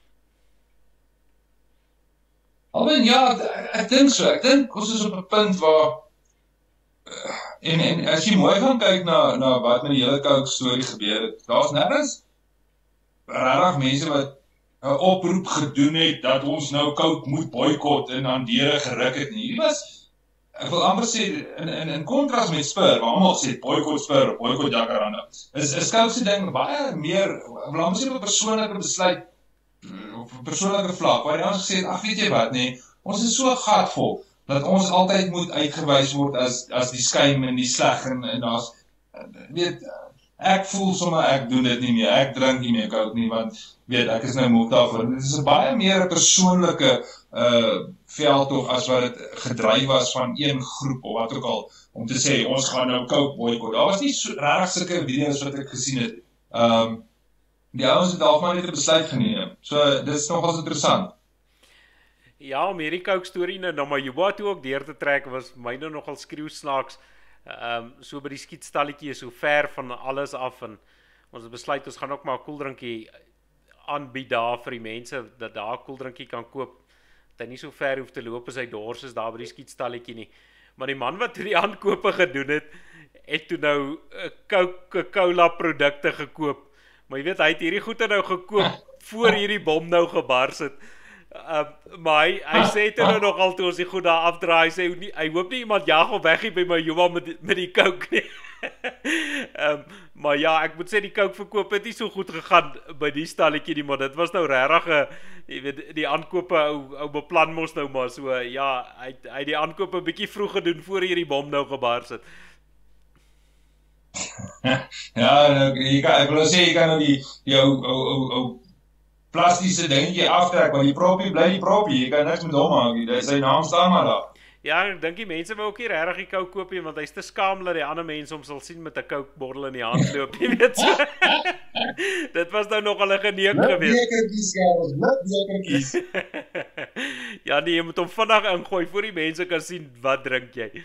Alwyn, ja, ek dink so, ek dink ons is op 'n punt waar, en, en as jy mooi gaan kyk na, na wat met die hele Coke storie gebeur het, daar is nergens regtig mense wat 'n oproep gedoen het, dat ons nou Coke moet boykot en aan deure geruk het nie. Hier was, ek wil amper sê, in, in, in contrast met Spur, waar almal sê, boykot Spur, boykot Jacaranda, is, is Coke se ding baie meer, ek wil amper sê, op 'n persoonlike besluit, op 'n persoonlike vlak, waar die ons gesê het, ag weet jy wat, nee, ons is so gatvol, dat ons altyd moet uitgewys word as, as die skuim en die sleg, en, en as, weet, ek voel sommer, ek doen dit nie meer, ek drink nie meer Coke nie, want, weet, ek is nou moe daarvoor, dit is 'n baie meer persoonlike uh, veldtog, as wat het gedryf was van een groep, of wat ook al, om te sê, ons gaan nou Coke boykot, daar was nie so regtig sulke video's wat ek gesien het, um, die ouens het dalk maar net 'n besluit geneem. So, dit is nogals interessant. Ja, om hierdie Coke storie nou na Majuba toe ook deur te trek, was my nou nogal skreeusnaaks, um, so by die skietstalletjie is so ver van alles af, en ons het besluit, ons gaan ook maar 'n koeldrinkie aanbied daar vir die mense, dat daar 'n koeldrinkie kan koop, dat hy nie so ver hoef te loop as hy dors is daar by die skietstalletjie nie. Maar die man wat toe die aankope gedoen het, het toe nou Coca-Cola produkte gekoop. Maar jy weet, hy het hierdie goede nou gekoop, voor hierdie bom nou gebars het. Uh, maar hy, hy sê toe nou nogal toe ons die goed daar afdraai, hy sê, nie, hy hoop nie iemand jag op weg hier by my Johan met, met die Coke nie. um, maar ja, ek moet sê die Coke verkoop het nie so goed gegaan by die stalletjie nie, maar dit was nou regtig, jy weet, die aankope ou, ou beplan mos nou maar so, ja, hy, hy die aankope 'n bietjie vroeg gedoen voor hierdie bom nou gebars het. Ja, nou, jy kan, ek wil nou sê, jy kan nou die, die ou, ou, ou, ou plastiese dingetjie aftrek, want die propie bly die propie, jy kan niks met hom maak, nie. Sy naam staan maar daar. Ja, ek dink die mense wou ook nie regtig die Coke koop nie, want hy's te skaam dat die ander mense hom sal sien met 'n Coke bottel in die hand loop, jy weet so. Dit was nou nog 'n geneek geweest. Bekertjies, Karels, net bekertjies. Ja, nee, jy moet hom vinnig ingooi voor die mense kan sien wat drink jy.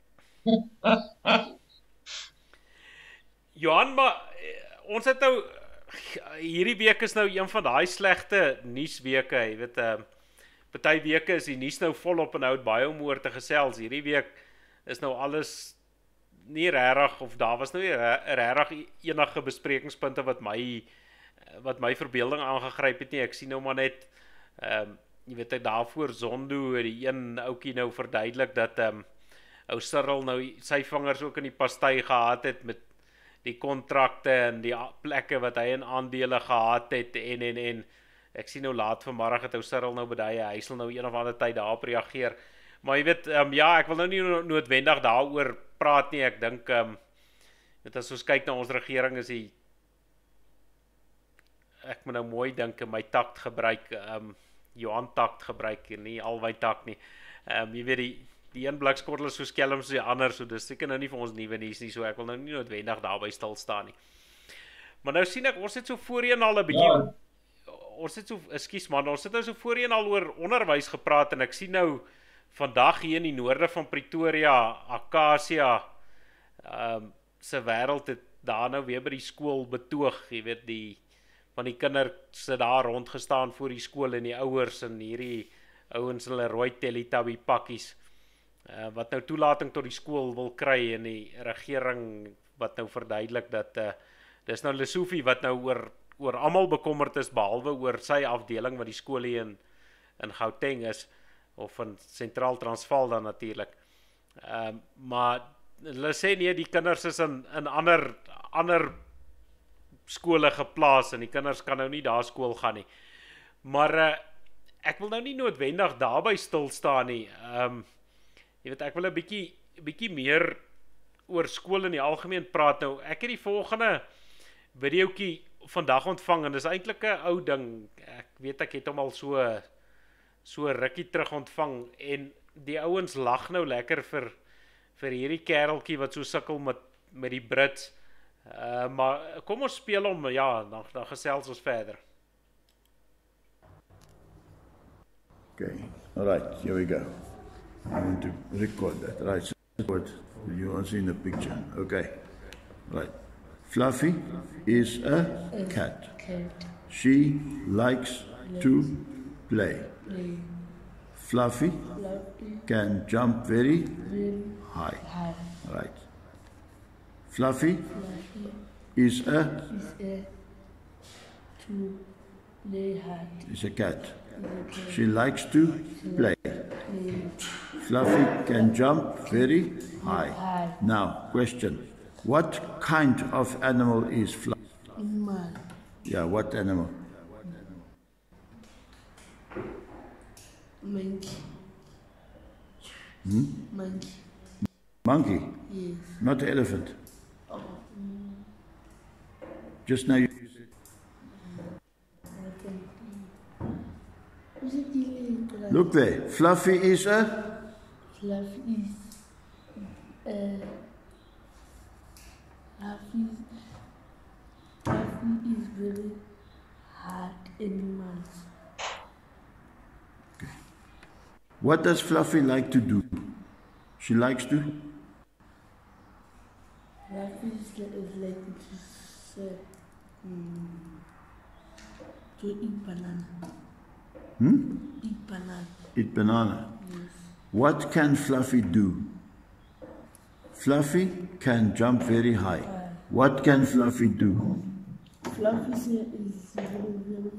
Johan, maar ons het nou hierdie week is nou een van daai slegte nuusweke, jy weet, uh, party weke is die nuus nou volop en hou dit baie om oor te gesels. Hierdie week is nou alles nie regtig of daar was nou nie regtig enige besprekingspunte wat my wat my verbeelding aangegryp het nie. Ek sien nou maar net ehm um, jy weet ek daarvoor Zondo die een ouetjie nou verduidelik dat ehm um, ou Cyril nou sy vingers ook in die pastei gehad het met die kontrakte en die plekke wat hy in aandele gehad het en en en ek sien nou laat vanmiddag het ou Cyril nou beduie, hy sal nou een of ander tyd daarop reageer. Maar jy weet, um, ja, ek wil nou nie noodwendig daaroor praat nie. Ek dink um, weet as ons kyk na ons regering is die ek moet nou mooi dink en my takt gebruik, um, Johan takt gebruik en nie albei takt nie. Um, jy weet die die een blikskottel is so skelm soos die ander, so dis seker nou nie vir ons nuwe nuus nie, so ek wil nou nie noodwendig daarby stil staan nie. Maar nou sien ek, ons het so voorheen al 'n bietjie ja. Ons het so, ekskuus man, ons het nou so voorheen al oor onderwys gepraat en ek sien nou vandag hier in die noorde van Pretoria, Acacia, um, se wêreld het daar nou weer by die skool betoog, jy weet die van die kinders sit daar rondgestaan voor die skool en die ouers en hierdie ouens hulle rooi Teletubby pakkies. Uh, wat nou toelating tot die skool wil kry en die regering wat nou verduidelik dat uh, dis nou Lesofie wat nou oor oor almal bekommerd is behalwe oor sy afdeling wat die skool hier in in Gauteng is of in Sentraal Transvaal dan natuurlik. Ehm uh, maar hulle sê nee, die kinders is in in ander ander skole geplaas en die kinders kan nou nie daar skool gaan nie. Maar uh, ek wil nou nie noodwendig daarby stil staan nie. Ehm um, Jy weet, ek wil 'n bietjie bietjie meer oor skool in die algemeen praat nou. Ek het die volgende videoetjie vandag ontvang en dis eintlik 'n ou ding. Ek weet ek het hom al so so rukkie terug ontvang en die ouens lag nou lekker vir vir hierdie kereltjie wat so sukkel met met die Brits. Uh, maar kom ons speel hom, ja, dan dan gesels ons verder. Okay, all right, here we go. I want to record that. Right, so what you want to see in the picture. Okay, right. Fluffy is a cat. Cat. She likes to play. Play. Fluffy Fluffy. can jump very Very high. high. Right. Fluffy Fluffy is a is a to play hard. is a cat. Okay. She likes to play. Play Fluffy can jump very high. high. Now, question. What kind of animal is Fluffy? Animal. Yeah, what animal? Monkey. Hmm? Monkey. Monkey, Yes. not elephant. Oh. mm, Just now you what can Is it the look there. Fluffy is a Fluffy is uh, Fluffy Fluffy is very hard animal. What does Fluffy like to do? She likes to Fluffy is like, is like to say, mm, to eat banana. hmm? Eat banana. eat banana. Yes. What can Fluffy do? Fluffy can jump very high. What can Fluffy do? Fluffy is is very very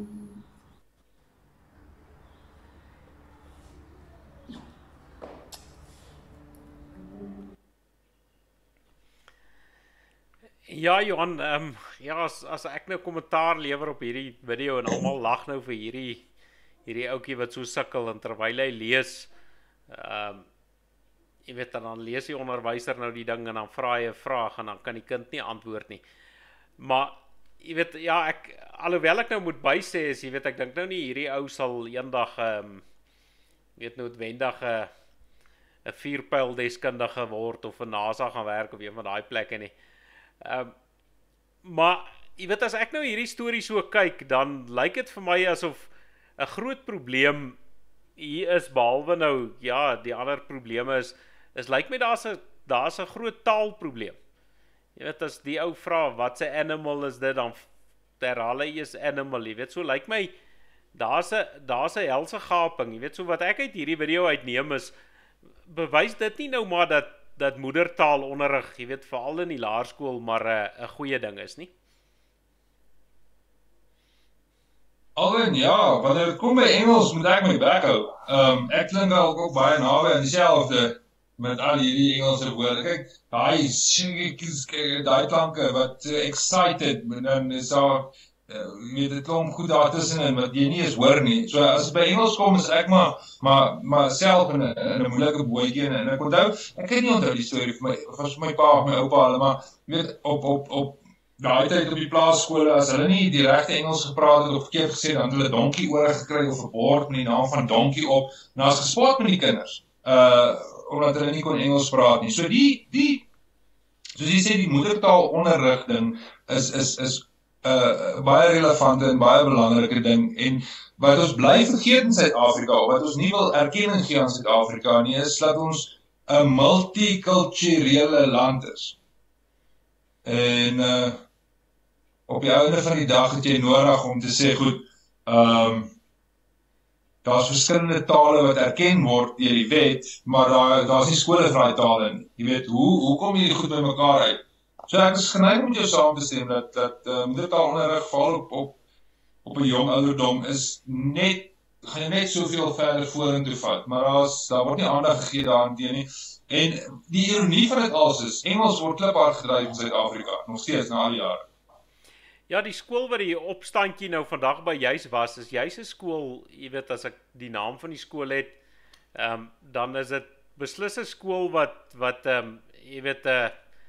Ja, Johan, um, ja, as, as ek nou kommentaar lewer op hierdie video en almal lag nou vir hierdie hierdie ouetjie wat so sukkel en terwyl hy lees, um, jy weet, en dan lees die onderwyser nou die ding en dan vra hy 'n vraag en dan kan die kind nie antwoord nie. Maar jy weet, ja, ek alhoewel ek nou moet bysê is, jy weet, ek dink nou nie hierdie ou sal eendag um, weet noodwendig 'n uh, 'n vuurpyldeskundige word of vir NASA gaan werk of een van daai plekke nie. Um, maar jy weet, as ek nou hierdie storie so kyk, dan lyk dit vir my asof 'n groot probleem hier is, behalwe nou, ja, die ander probleme is, is lyk my daar's 'n daar's 'n groot taalprobleem. Jy weet, as die ou vra, wat se animal is dit, dan herhaal hy is animal, jy weet, so lyk my, daar's 'n daar's 'n helse gaping, jy weet, so wat ek uit hierdie video uitneem is, bewys dit nie nou maar dat, dat moedertaalonderrig, jy weet, veral in die laerskool, maar 'n uh, goeie ding is nie. Alwin, ja, wanneer het kom by Engels, moet ek my bek hou. Um, ek klink ook, ook baie naby aan dieselfde met al hierdie Engelse woorde. Kyk, daai daai klanke wat uh, excited, en dan is daar, uh, weet dit klomp goed daar tussenin, wat jy nie eens hoor nie. So as het by Engels kom, is ek maar, maar, maar self in 'n in 'n moeilike bootjie, en, en ek onthou, ek het nie onthou die storie vir my, vir my pa of my oupa hulle, maar weet, op, op, op, daai tyd op die plaasskole, as hulle nie die regte Engels gepraat het of verkeerd gesê, dan het hulle donkie oor gekry of 'n bord met die naam van donkie op, en daar's gespaat met die kinders, uh, omdat hulle nie kon Engels praat nie. So die, die, soos jy sê, die moedertaalonderrig ding is, is, is uh, baie relevante en baie belangrike ding, en wat ons bly vergeet in Suid-Afrika, wat ons nie wil erkenning gee aan Suid-Afrika nie, is dat ons 'n multikulturele land is. En, uh, op die einde van die dag het jy nodig om te sê, goed, um, daar is verskillende tale wat erken word deur die wet, maar daar, daar is nie skole vir daai tale nie. Jy weet, hoe, hoe kom hierdie goed by mekaar uit? So ek is geneig om jou saam te stem, dat, dat uh, moedertaalonderrig val op, op, op 'n jong ouderdom is net, gaan jy net soveel verder vorentoe vat, maar daar, is, daar word nie aandag gegee daaraan teen nie. En die ironie van dit alles is, Engels word kliphard gedryf in Suid-Afrika, nog steeds na al die jare. Ja, die skool wat die opstandjie nou vandag by juis was, is juis 'n skool, jy weet, as ek die naam van die skool het, um, dan is dit beslis 'n skool wat, wat um, jy weet, uh,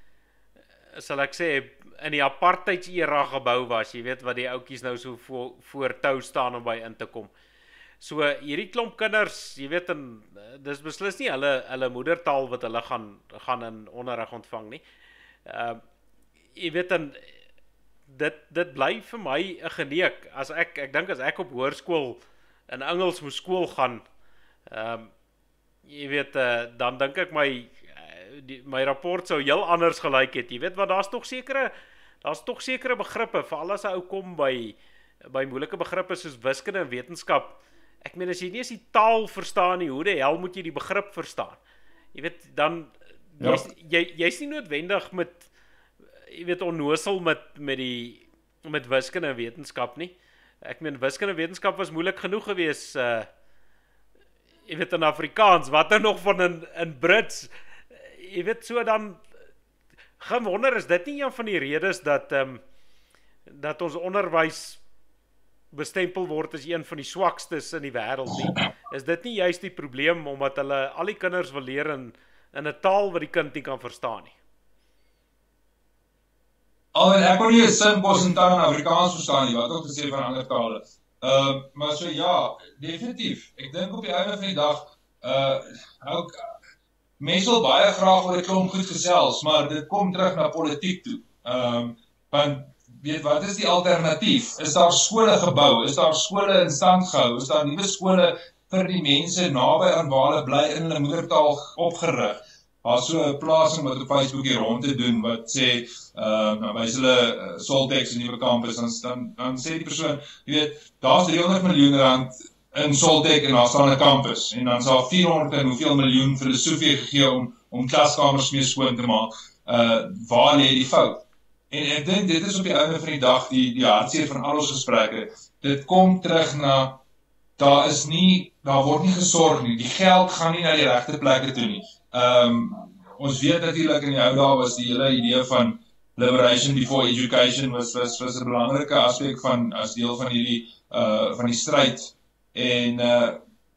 sal ek sê, in die apartheids-era gebou was, jy weet, wat die oukies nou so voor, voor tou staan om by in te kom. So, hierdie klomp kinders, jy weet, en, dis beslis nie hulle, hulle moedertaal wat hulle gaan, gaan in onderrig ontvang nie. Uh, jy weet, en, dit, dit bly vir my 'n geneek, as ek, ek dink as ek op hoërskool in Engels moes skool gaan, um, jy weet, uh, dan dink ek my, die, my rapport sou heel anders gelyk het, jy weet, want daar's tog sekere, daar's tog sekere begrippe, veral as 'n ou kom by, by moeilike begrippe soos wiskunde en wetenskap. Ek meen, as jy nie eens die taal verstaan nie, hoe die hel moet jy die begrip verstaan? Jy weet, dan, ja. jy's jy, jy nie noodwendig met, jy weet, onnosel met, met die, met wiskunde en wetenskap nie. Ek meen, wiskunde en wetenskap was moeilik genoeg gewees, uh, jy weet, in Afrikaans, wat nou nog van in, in Brits, jy weet, so dan, geen wonder, is dit nie een van die redes dat, um, dat ons onderwys bestempel word as een van die swakstes in die wêreld nie. Is dit nie juist die probleem, omdat hulle al die kinders wil leer in, in 'n taal wat die kind nie kan verstaan nie? Al en ek kon nie 'n sin kos en taal in Afrikaans verstaan nie, wat ook te sê van ander tale. Uh, maar so ja, definitief. Ek dink op die einde van die dag, uh, ook, mense wil baie graag oor 'n klomp goed gesels, maar dit kom terug na politiek toe. Um, want weet, wat is die alternatief? Is daar skole gebou? Is daar skole in stand gehou? Is daar nuwe skole vir die mense naby aan waar hulle bly in hulle moedertaal opgerig? Daar's so 'n plasing wat op Facebook hier rond te doen, wat sê, uh, nou wys hulle uh, Soltex 'n nuwe kampus, dan, dan, dan sê die persoon, jy weet, daar's driehonderd miljoen rand in Soltech en daar staan 'n kampus, en dan sal vierhonderd en hoeveel miljoen vir filosofie gegee om, om klaskamers meer skoon te maak. Uh, waar lê die fout? En ek dink dit is op die einde van die dag die, die hartseer van al ons gesprekke. Dit kom terug na, daar is nie, daar word nie gesorg nie, die geld gaan nie na die regte plekke toe nie. Um, ons weet natuurlik in die ou dae was die hele idee van liberation before education was, was, was 'n belangrike aspek van, as deel van hierdie, uh, van die stryd. En uh,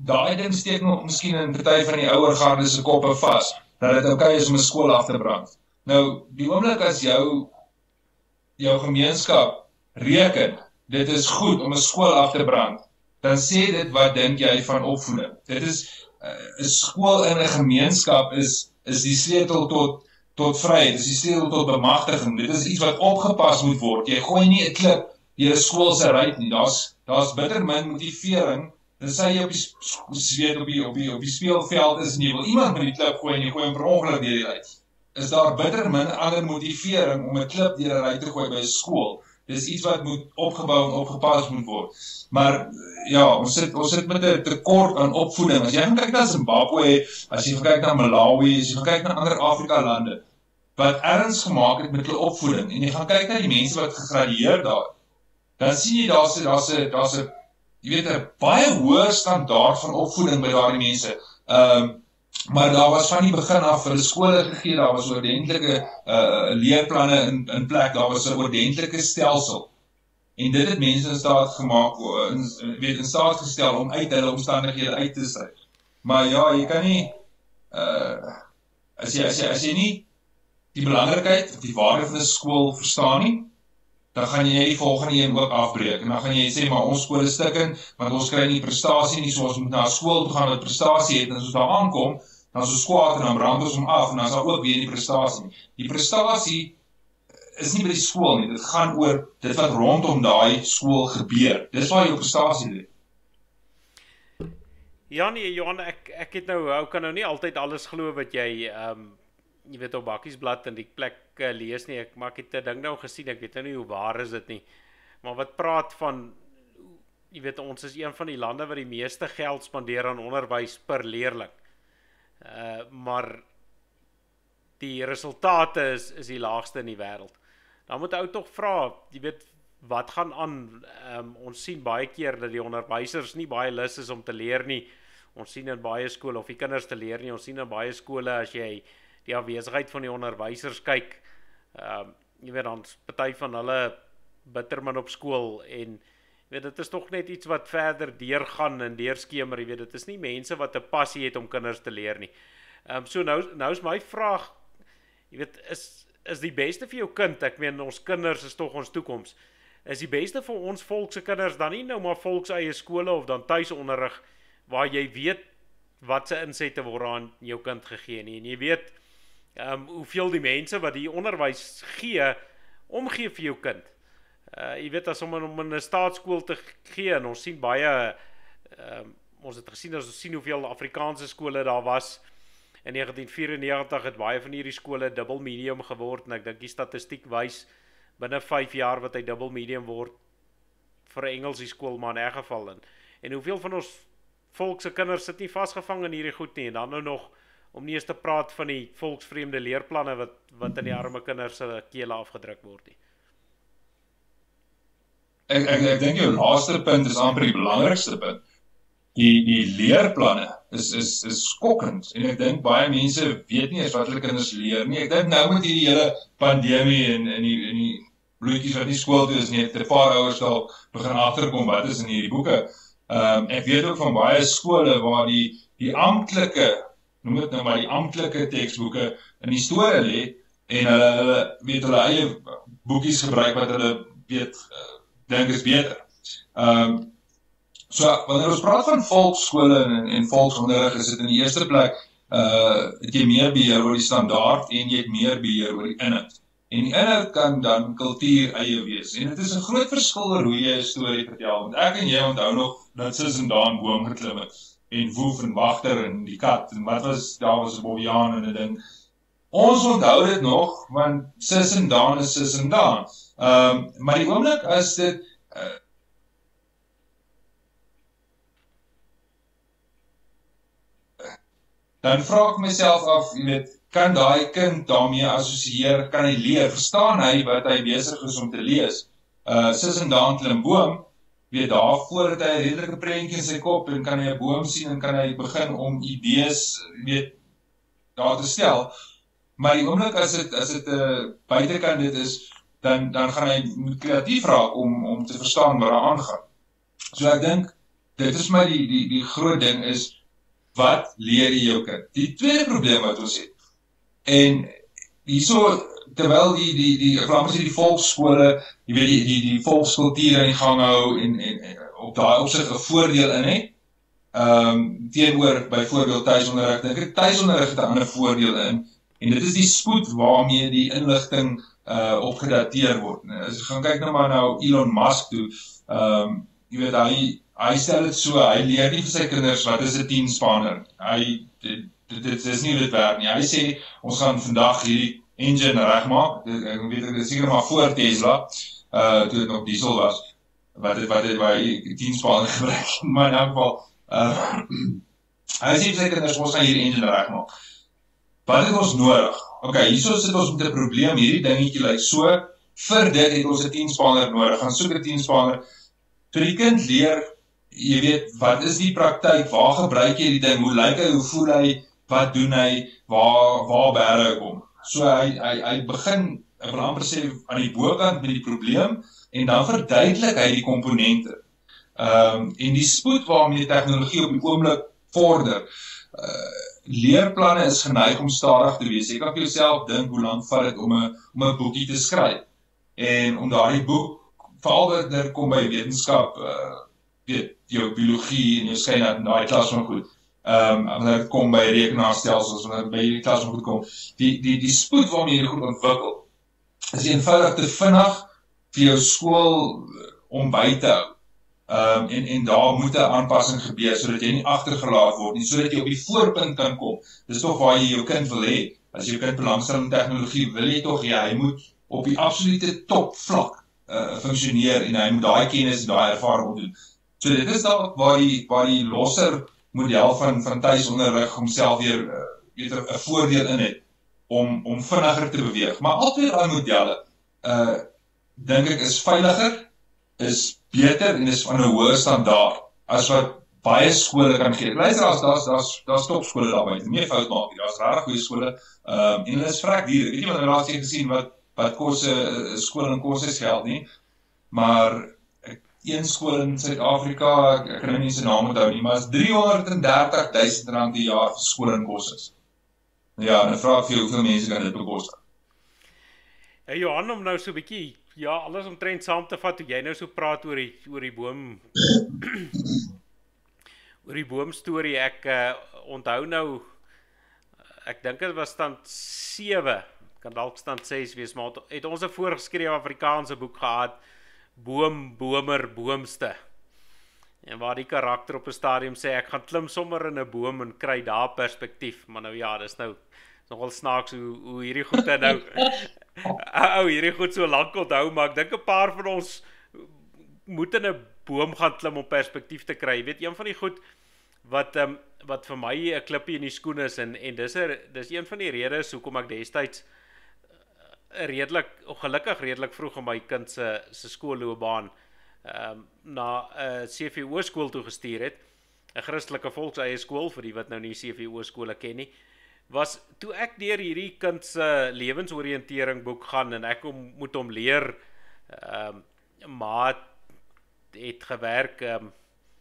daai ding steek nog miskien in party van die ouer garde se koppe vas, dat dit oukei is om 'n skool af te brand. Nou, die oomblik as jou jou gemeenskap reken, dit is goed om 'n skool af te brand, dan sê dit wat dink jy van opvoeding. Dit is 'n uh, skool in 'n gemeenskap is is die sleutel tot tot vryheid, is die sleutel tot bemagtiging. Dit is iets wat opgepas moet word. Jy gooi nie 'n klip deur 'n skool se ruit nie. Daar's daar's bitter min motivering. Dan sê jy op die weet op die op die op die speelveld is nie wil iemand met die klip gooi en jy gooi hom per ongeluk deur die ruit. Is daar bitter min ander motivering om 'n klip deur 'n ruit te gooi by 'n skool. Dis iets wat moet opgebou en opgepas moet word. Maar ja, ons sit ons sit met 'n tekort aan opvoeding. As jy gaan kyk na Zimbabwe, as jy gaan kyk na Malawi, as jy gaan kyk na ander Afrika lande wat erns gemaak het met hulle opvoeding en jy gaan kyk na die mense wat gegradueer daar, dan sien jy daar's 'n daar's 'n daar's 'n jy weet 'n baie hoër standaard van opvoeding by daardie mense. Ehm um, Maar daar was van die begin af vir die skole gegee, daar was ordentlike uh, leerplanne in, in plek, daar was 'n ordentlike stelsel. En dit het mense in staat gemaak, in, weet, in staat gestel om uit hulle omstandighede uit te styg. Maar ja, jy kan nie, uh, as, jy, as, jy, as jy nie die belangrikheid of die waarde van 'n skool verstaan nie, dan gaan jy die volgende een ook afbreek. En dan gaan jy sê, maar ons skool is stikken, want ons kry nie prestasie nie, so ons moet na skool toe gaan wat prestasie het, en as ons daar aankom, dan is ons kwaad en dan brand ons om af, en dan is daar ook weer die prestasie. Die prestasie is nie by die skool nie, dit gaan oor dit wat rondom daai skool gebeur. Dis waar jou prestasie lê. Ja nee, Johan, ek, ek het nou, ou kan nou nie altyd alles glo wat jy, um, jy weet op Bakkiesblad in die plek uh, lees nie, ek, maar ek het 'n ding nou gesien, ek weet nou nie hoe waar is dit nie, maar wat praat van, jy weet ons is een van die lande wat die meeste geld spandeer aan onderwys per leerling, uh, maar die resultate is, is die laagste in die wêreld. Dan moet ou tog vra, jy weet, wat gaan aan, um, ons sien baie keer dat die onderwysers nie baie lus is om te leer nie, ons sien in baie skole, of die kinders te leer nie, ons sien in baie skole, as jy die afwesigheid van die onderwysers kyk, um, jy weet, dan party van hulle bitter min op skool, en jy weet, dit is toch net iets wat verder deurgaan en deurskemer, jy weet, dit is nie mense wat 'n passie het om kinders te leer nie. Um, so nou, nou is my vraag, jy weet, is, is die beste vir jou kind, ek meen, ons kinders is toch ons toekoms, is die beste vir ons volkse kinders dan nie nou maar volks eie skole of dan thuisonderrig, waar jy weet wat se insette word aan jou kind gegee nie, en jy weet um, hoeveel die mense wat die onderwys gee, omgee vir jou kind. Uh, jy weet, as om, om in 'n staatskool te gee, en ons sien baie, um, ons het gesien, as ons sien hoeveel Afrikaanse skole daar was, in negentien vyf-en-negentig het baie van hierdie skole dubbel medium geword, en ek dink die statistiek wys, binne vyf jaar wat hy dubbel medium word, vir 'n Engelse skool, maar in 'n geval in. En hoeveel van ons volkse kinders sit nie vasgevang in hierdie goed nie, en dan nou nog, om nie eens te praat van die volksvreemde leerplanne, wat, wat in die arme kinders se kele afgedruk word nie. Ek, ek, ek dink jou laaste punt is amper die belangrikste punt. Die, die leerplanne is, is, is skokkend, en ek dink baie mense weet nie eens wat hulle kinders leer nie. Ek dink nou met hierdie hele pandemie en, en die, en die bloedjies wat nie skool toe is nie, het 'n paar ouers dalk begin agterkom wat is in hierdie boeke. Um, ek weet ook van baie skole waar die, die amptelike, noem dit nou maar die amptelike teksboeke in die store lê, en hulle, hulle weet hulle eie boekies gebruik wat hulle weet, uh, dink is beter. Um, So, wanneer ons praat van volksskole en, en volksonderrig, is dit in die eerste plek, uh, het jy meer beheer oor die standaard, en jy het meer beheer oor die inhoud. En die inhoud kan dan kultuur eie wees. En het is 'n groot verskil oor hoe jy 'n storie vertel, want ek en jy onthou nog, dat Sis en Daan boom geklim het, en Woef en Wagter en die kat, en wat was, daar was 'n Bobbejaan en 'n ding. Ons onthou dit nog, want Sis en Daan is Sis en Daan. Um, maar die oomblik as dit, uh, dan vraag ek myself af, jy weet, kan daai kind daarmee assosieer, kan hy leer, verstaan hy wat hy besig is om te lees? Uh, Sis en Daan klim boom, weet, daarvoor het hy 'n redelike prentjie in sy kop, en kan hy 'n boom sien, en kan hy begin om idees, weet, daar te stel. Maar die oomblik as dit, as dit uh, buitekant dit is, dan, dan gaan hy kreatief raak om, om te verstaan wat daar aangaan. So ek dink, dit is maar die, die, die groot ding is, wat leer jy jou kind? Die tweede probleem wat ons het, en hierso, terwyl die, die, die, ek wil amper sê die volksskole, jy weet die, die, die volkskultuur in die gang hou, en, en, en op daai opsig 'n voordeel in het, um, teenoor byvoorbeeld tuisonderrig, dink ek tuisonderrig het 'n ander voordeel in, en dit is die spoed waarmee die inligting uh, opgedateer word. As jy gaan kyk nou maar nou Elon Musk toe, um, jy weet, hy, hy stel dit so, hy leer nie vir sy kinders wat is 'n tien-spanner. Hy, dit, dit, dit is nie hoe dit werk nie. Hy sê, ons gaan vandag hierdie engine regmaak, ek weet dit is seker maar voor Tesla, uh, toe dit nog diesel was, wat dit, wat dit, waar hy tien-spanner gebruik, maar in elk geval, uh, hy sê vir sy kinders, ons gaan hierdie engine regmaak. Wat het ons nodig? Ok, hierso sit ons met 'n probleem, hierdie dingetjie lyk so, vir dit het ons 'n tien-spanner nodig, gaan soek 'n tien-spanner, so die kind leer, jy weet, wat is die praktyk, waar gebruik jy die ding, hoe lyk hy, hoe voel hy, wat doen hy, waar, waar bære hy kom. So hy, hy, hy begin, ek wil amper sê, aan die bokant met die probleem, en dan verduidelik hy die komponente. Um, en die spoed waarmee tegnologie op die oomblik vorder, uh, leerplanne is geneig om stadig te wees. Jy kan vir jouself dink hoe lank vat dit om 'n om 'n boekie te skryf. En om daardie boek, veral wat er kom by wetenskap, uh, weet, jou biologie en jou skynheid in daai klas van goed. Um, wanneer dit kom by rekenaarstelsels, wanneer dit by die klas van goed kom, die, die, die spoed waarmee jy goed ontwikkel, is eenvoudig te vinnig vir jou skool om by te hou. Um, en, en daar moet 'n aanpassing gebeur, sodat jy nie agtergelaat word nie, sodat jy op die voorpunt kan kom. Dis tog waar jy jou kind wil hê. As jou kind belangstel in tegnologie, wil jy tog, ja, hy moet op die absolute top vlak uh, funksioneer, en hy moet daai kennis, daai ervaring opdoen. So dit is daar waar die, waar die losser model van, van tuisonderrig homself weer, uh, weet, 'n voordeel in het, om, om vinniger te beweeg. Maar al twee daai modelle, uh, dink ek, is veiliger, is beter en is van 'n hoë standaard as wat baie skole kan gee. Luister, as daar's daar's daar's topskole daar buite, nie fout maak nie. Daar's regtig goeie skole, um, en hulle is vrek duur. Ek weet nie wat laas jy gesien wat wat kos 'n uh, skool en kos is geld nie, maar ek, een skool in Suid-Afrika, ek, ek kan nou nie sy naam onthou nie, maar is driehonderddertig duisend rand die jaar vir skool en kos is. Ja, en ek vra vir jou, hoeveel mense kan dit bekostig? Hey Johan, om nou so 'n bietjie, ja, alles omtrent saam te vat, toe jy nou so praat oor die, oor die boom, oor die boomstorie, ek uh, onthou nou, ek dink dit was stand sewe, kan dalk stand ses wees, maar het ons 'n voorgeskrewe Afrikaanse boek gehad, Boom, Bomer, Boomste, en waar die karakter op 'n stadium sê, ek gaan klim sommer in 'n boom en kry daar perspektief, maar nou ja, dis nou, nogal snaaks hoe, hoe hierdie goede nou, ou, hierdie goed so lank onthou, maar ek dink 'n paar van ons moet in 'n boom gaan klim om perspektief te kry. Jy weet, een van die goed wat um, wat vir my 'n klippie in die skoen is, en en dis 'n dis een van die redes hoekom ek destyds uh, redelik gelukkig redelik vroeg in my kind se se skoolloopbaan um, na 'n uh, C V O skool toe gestuur het, 'n Christelike volkseie skool vir die wat nou nie C V O skole ken nie, was toe ek deur hierdie kind se lewensoriëntering boek gaan en ek om, moet hom leer, um, maat het gewerk, um,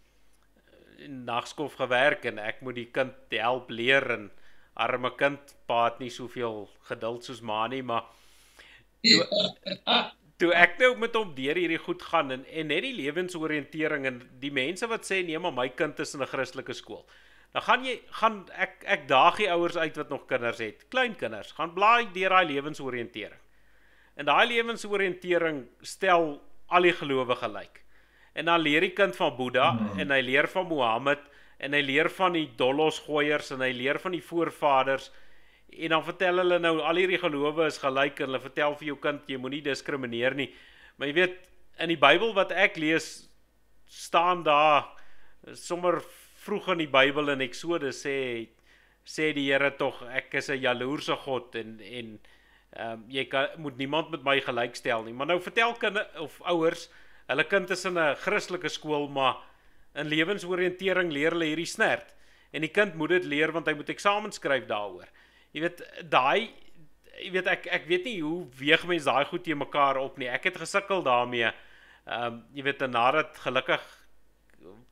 nagskof gewerk, en ek moet die kind help leer, en arme kind, pa het nie soveel geduld soos ma nie, maar toe, toe ek nou met hom deur hierdie goed gaan, en, en net die lewensoriëntering, en die mense wat sê, nee, maar my kind is in 'n Christelike skool, dan gaan jy, gaan, ek, ek daag die ouers uit wat nog kinders het, klein kinders, gaan blaai deur daai lewensoriëntering, en daai lewensoriëntering stel al die gelowe gelyk, en dan leer die kind van Boeddha, mm. en hy leer van Mohammed, en hy leer van die dollosgooiers, en hy leer van die voorvaders, en dan vertel hulle nou, al hierdie gelowe is gelyk, en hulle vertel vir jou kind, jy moenie diskrimineer nie, maar jy weet, in die Bybel wat ek lees, staan daar, sommer vroeg in die Bybel in Exodus, sê, sê die Here tog, ek is 'n jaloerse God, en, en um, jy kan, moet niemand met my gelyk stel nie, maar nou vertel kinde, of ouers, hulle kind is in 'n Christelike skool, maar in lewensoriëntering leer hulle hierdie snert, en die kind moet dit leer, want hy moet eksamen skryf daaroor. Jy weet, daai, jy weet, ek, ek weet nie hoe weeg mens daai goed teen mekaar op nie, ek het gesukkel daarmee, um, jy weet, en nadat gelukkig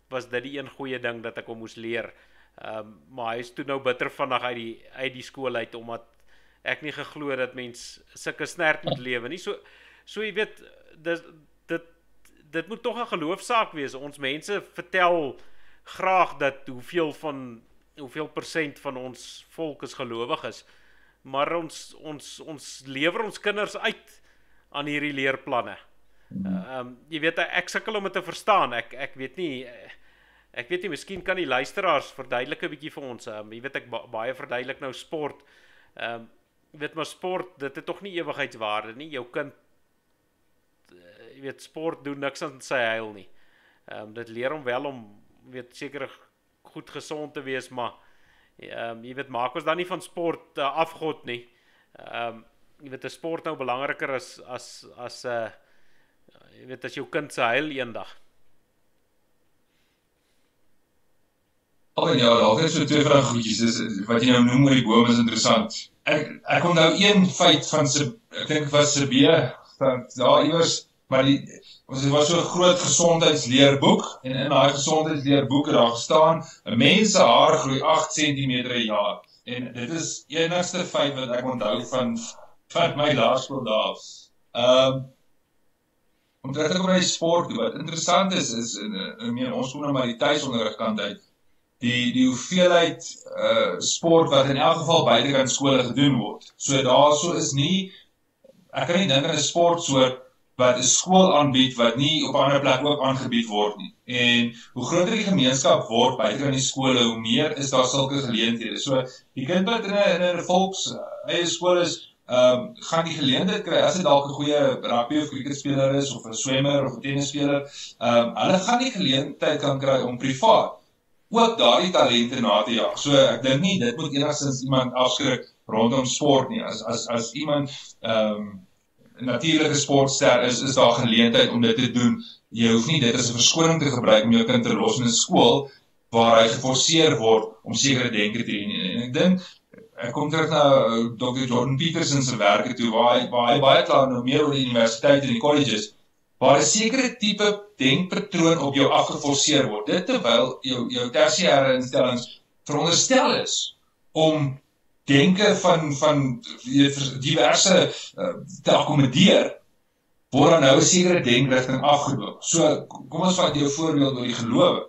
was dit die een goeie ding dat ek hom moes leer. Um, maar hy is toe nou bitter vinnig uit die, uit die skool uit, omdat ek nie geglo dat mens sulke snert moet lewe nie. So, so jy weet, dit, dit, dit moet tog 'n geloofsaak wees. Ons mense vertel graag dat hoeveel van, hoeveel persent van ons volk is gelowig is, maar ons, ons, ons lewer ons kinders uit aan hierdie leerplanne. Um, jy weet, ek sukkel om dit te verstaan, ek, ek weet nie, ek weet nie, miskien kan die luisteraars verduidelik 'n bietjie vir ons, um, jy weet, ek ba baie verduidelik nou sport, um, jy weet, maar sport, dit het tog nie ewigheidswaarde nie, jou kind, uh, jy weet, sport doen niks aan sy heil nie, um, dit leer hom wel om, jy weet, seker goed gesond te wees, maar, um, jy weet, maak ons dan nie van sport uh, afgod nie, um, jy weet, 'n sport nou belangriker as, as, as, uh, jy weet, as jou kind se heil eendag. Oh ja, daar is so twee van die goedjies, is, wat jy nou noem oor die boom is interessant. Ek, ek onthou een feit van, ek dink het was Sebee, daar iewers, maar die, ons het was so 'n groot gezondheidsleerboek, en in daai gezondheidsleerboek het daar gestaan, 'n mens se haar groei agt sentimeter per jaar, en dit is enigste feit wat ek onthou van, van my laerskool daar. Um, om terug te kom na die sport, wat interessant is, is, in, in, in ons kom nou maar die tuisonderrigkant uit, die, die hoeveelheid uh, sport wat in elk geval buitekant skole gedoen word. So daar so is nie, ek kan nie dink aan 'n sportsoort wat 'n skool aanbied, wat nie op 'n ander plek ook aangebied word nie. En hoe groter die gemeenskap word buitekant die skole, hoe meer is daar sulke geleenthede. So die kind wat in 'n in 'n volks eie skool is, Um, gaan die geleentheid kry, as dit dalk 'n goeie rugby of cricketspeler is, of 'n swemmer of 'n tennisspeler, um, hulle gaan die geleentheid kan kry om privaat ook daardie talente na te jaag. So ek dink nie, dit moet enigstens iemand afskrik rondom sport nie. As, as, as iemand um, 'n natuurlike sportster is, is daar geleentheid om dit te doen. Jy hoef nie dit as 'n verskoning te gebruik om jou kind te los in 'n skool, waar hy geforseer word om sekere denke te doen. En ek dink, ek kom terug na dokter Jordan Peterson se werke toe, waar hy, waar hy baie klaar nou meer oor die universiteit en die colleges, waar 'n sekere tipe denkpatroon op jou afgeforseer word, dit terwyl jou, jou tersiêre instellings veronderstel is om denke van, van diverse uh, te akkommodeer, word dan nou 'n sekere denkrigting afgedwing. So, kom ons vat jou voorbeeld oor die gelowe.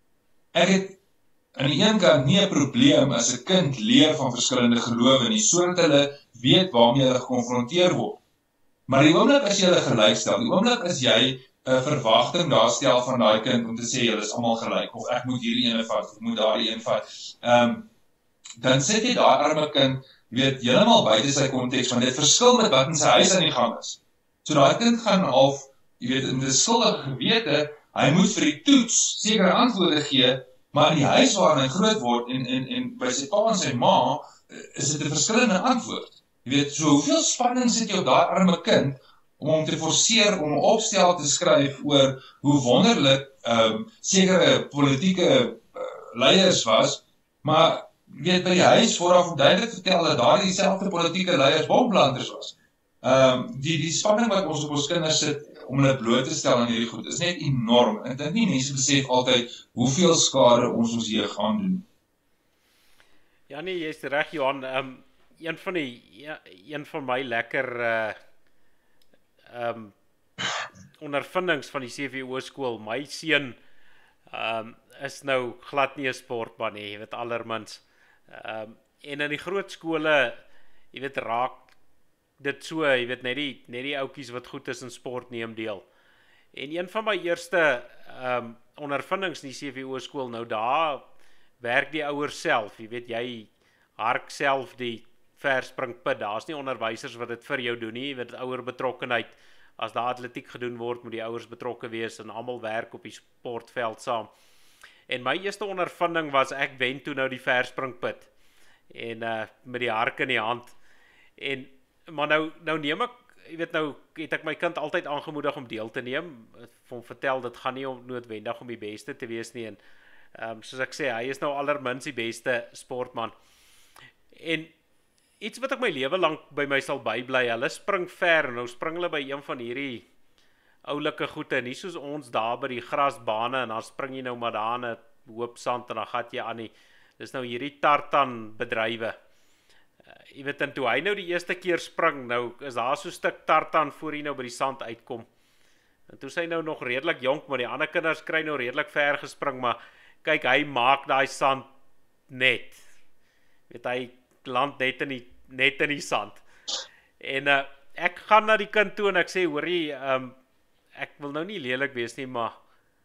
Ek het aan die een kant nie 'n probleem as 'n kind leer van verskillende gelowe nie, sodat hulle weet waarmee hulle gekonfronteer word. Maar die oomblik as jy hulle gelykstel, die oomblik as jy 'n verwagting daar stel van daai kind om te sê julle is almal gelyk, of ek moet hierdie ene vat, of ek moet daardie een vat, um, dan sit jy daai arme kind, jy weet, heeltemal buite sy konteks, want dit verskil met wat in sy huis aan die gang is. So daai kind gaan half, jy weet, in die skuldige gewete, hy moet vir die toets sekere antwoorde gee, maar in die huis waarin hy groot word, en, en, en by sy pa en sy ma, is dit 'n verskillende antwoord. Jy weet, so hoeveel spanning sit jy op daai arme kind, om hom te forceer om 'n opstel te skryf oor hoe wonderlik um, sekere politieke uh, leiers was, maar jy weet, by die huis word daar duidelik vertel dat daar dieselfde politieke leiers bomplanters was. Um, die, die spanning wat ons op ons kinders sit, om hulle bloot te stel aan hierdie goed, is net enorm. Ek dink nie mense besef altyd hoeveel skade ons ons jeug gaan doen. Ja nee, jy is reg Johan. Um, een van die ja, een van my lekker uh, um, ondervindings van die C V O skool, my seun um, is nou glad nie 'n sportman nie, jy weet allermins. Um, en in die groot skole, jy weet raak dit so, jy weet, net die, net die oukies wat goed is in sport neem deel. En een van my eerste um, ondervindings in die C V O skool, nou daar werk die ouers self, jy weet, jy hark self die verspringput, daar is nie onderwysers wat dit vir jou doen nie, jy weet, ouer betrokkenheid, as daar atletiek gedoen word, moet die ouers betrokke wees, en almal werk op die sportveld saam. En my eerste ondervinding was, ek wen toe nou die verspringput, en uh, met die hark in die hand, en maar nou, nou neem ek, jy weet nou, het ek my kind altyd aangemoedig om deel te neem, hom vertel, dit gaan nie om noodwendig om die beste te wees nie, en um, soos ek sê, hy is nou allermins die beste sportman. En iets wat ek my lewe lang by my sal bybly, hulle spring ver, en nou spring hulle by een van hierdie oulike goede, nie soos ons daar by die grasbane en dan spring jy nou maar daar in 'n hoop sand en dan gat jy aan nie. Dis nou hierdie tartan bedrywe. Uh, jy weet, en toe hy nou die eerste keer spring, nou is daar so 'n stuk tartan voor hy nou by die sand uitkom. En toe is hy nou nog redelik jonk, maar die ander kinders kry nou redelik ver gespring, maar kyk, hy maak daai sand net. Weet, hy land net in die, net in die sand. En uh, ek gaan na die kind toe en ek sê, hoorie, um, ek wil nou nie lelik wees nie, maar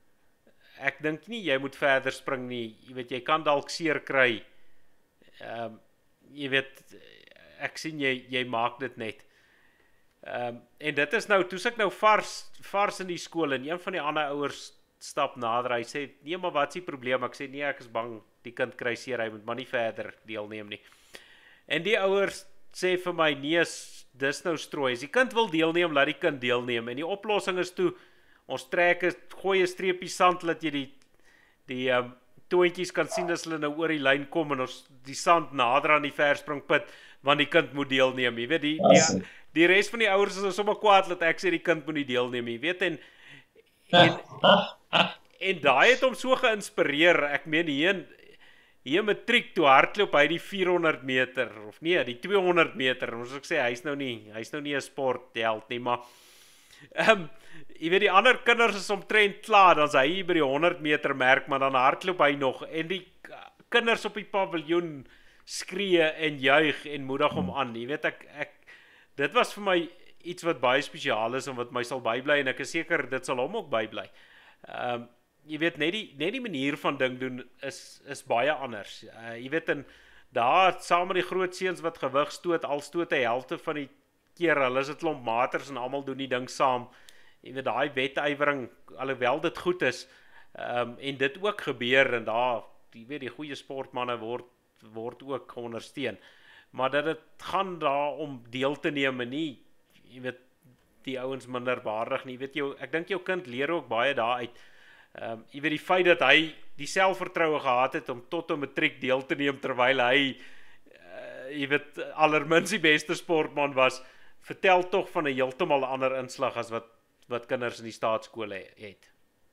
ek dink nie jy moet verder spring nie. Jy weet, jy kan dalk seer kry. Um, jy weet, ek sien jy, jy maak dit net. Um, en dit is nou, toes ek nou vars, vars in die skool en een van die ander ouers stap nader, hy sê, nee, maar wat is die probleem? Ek sê, nee, ek is bang, die kind kry seer, hy moet maar nie verder deelneem nie. En die ouers sê vir my, nee, dis nou strooi, as die kind wil deelneem, laat die kind deelneem, en die oplossing is toe, ons trek, gooi 'n streepie sand, laat jy die, die um, toontjies kan sien, as hulle nou oor die lyn kom, en ons die sand nader aan die verspringput, want die kind moet deelneem, jy weet, die, die, die rest van die ouers is sommer kwaad, dat ek sê die kind moet nie deelneem, jy weet, en, en, en daai het hom so geïnspireer, ek meen, hier, hier matriek, toe hardloop hy die vierhonderd meter, of nee, die tweehonderd meter, ons ek sê, hy is nou nie, hy is nou nie 'n sportheld nie, maar, um, jy weet, die ander kinders is omtrent klaar, dan is hy by die honderd meter merk, maar dan hardloop hy nog, en die kinders op die paviljoen skree en juig en moedig hom aan, jy weet, ek, ek, dit was vir my iets wat baie spesiaal is, en wat my sal bybly, en ek is seker, dit sal hom ook bybly. Um, jy weet, net die, net die manier van ding doen, is, is baie anders. Uh, jy weet, en daar, saam met die groot seuns wat gewig stoot, al stoot 'n helfte van die keer, hulle is 'n klomp maters, en almal doen die ding saam. Jy weet, daai wedywering, alhoewel dit goed is, um, en dit ook gebeur, en daar, jy weet, die goeie sportmanne word, word ook ondersteun. Maar dat het gaan daar om deel te neem, en nie, jy weet, die ouens minderwaardig nie. Jy weet, jou, ek dink jou kind leer ook baie daaruit. Um, jy weet, die feit dat hy die selfvertroue gehad het om tot 'n matriek deel te neem, terwyl hy, uh, jy weet, allerminst die beste sportman was, vertel tog van 'n heeltemal ander inslag as wat, wat kinders in die staatskole het.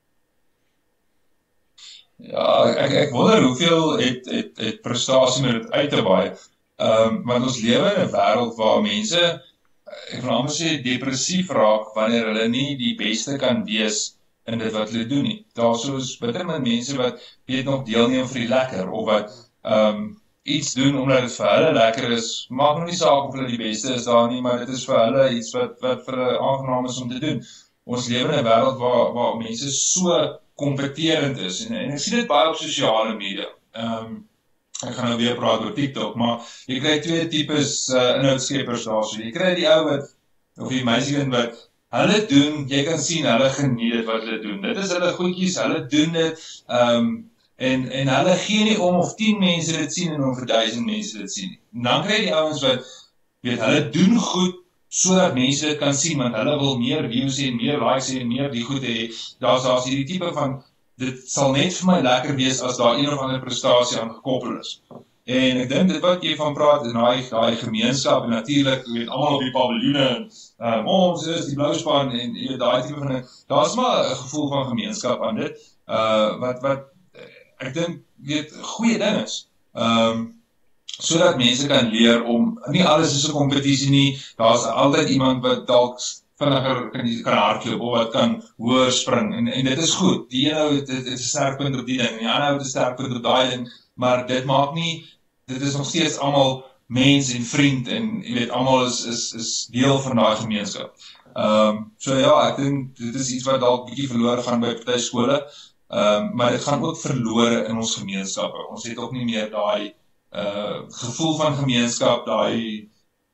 Ja, ek, ek wonder hoeveel het, het, het prestasie met dit uit te baie. Um, want ons lewe in 'n wêreld waar mense, ek wil amper sê, depressief raak, wanneer hulle nie die beste kan wees in dit wat hulle doen nie. Daar soos bitter min mense wat weet nog deelneem vir die lekker, of wat um, iets doen omdat dit vir hulle lekker is, maak nog nie saak of hulle die beste is daar nie, maar dit is vir hulle iets wat, wat vir hulle aangenaam is om te doen. Ons lewe in 'n wêreld waar, waar mense so kompeterend is, en, en ek sien dit baie op sosiale media. Um, ek gaan nou weer praat oor TikTok, maar jy kry twee tipes uh, inhoudskeppers daar, so jy kry die ou wat, of die meisiekind wat, hulle doen, jy kan sien, hulle geniet dit wat hulle doen, dit is hulle goedjies, hulle doen dit, um, en, en hulle gee nie om of tien mense dit sien, en om vir duisend mense dit sien. En dan kry die ouens wat, weet, hulle doen goed, so dat mense dit kan sien, want hulle wil meer views en meer likes en meer die goed hê. Daar's daar's hierdie tipe van, dit sal net vir my lekker wees as daar een of ander prestasie aan gekoppel is. En ek dink dit wat jy van praat, in daai daai gemeenskap, en natuurlik, jy weet, almal op die paviljoene, um, ons is die blou span, en jy weet, daai tipe van ding, daar's maar 'n gevoel van gemeenskap aan dit, uh, wat, wat, ek dink, weet, goeie ding is. Um, sodat mense kan leer om, nie alles is 'n kompetisie nie, daar's altyd iemand wat dalk vinniger kan, kan hardloop, of wat kan hoër spring, en, en dit is goed, die ene het, het, het 'n sterk punt op die ding, en die ander het 'n sterk punt op daai ding, maar dit maak nie, dit is nog steeds almal mens en vriend, en jy weet, almal is, is, is deel van daai gemeenskap. Um, so ja, ek dink, dit is iets wat dalk bietjie verloor gaan by party skole, um, maar dit gaan ook verlore in ons gemeenskappe, ons het ook nie meer daai Uh, gevoel van gemeenskap, daai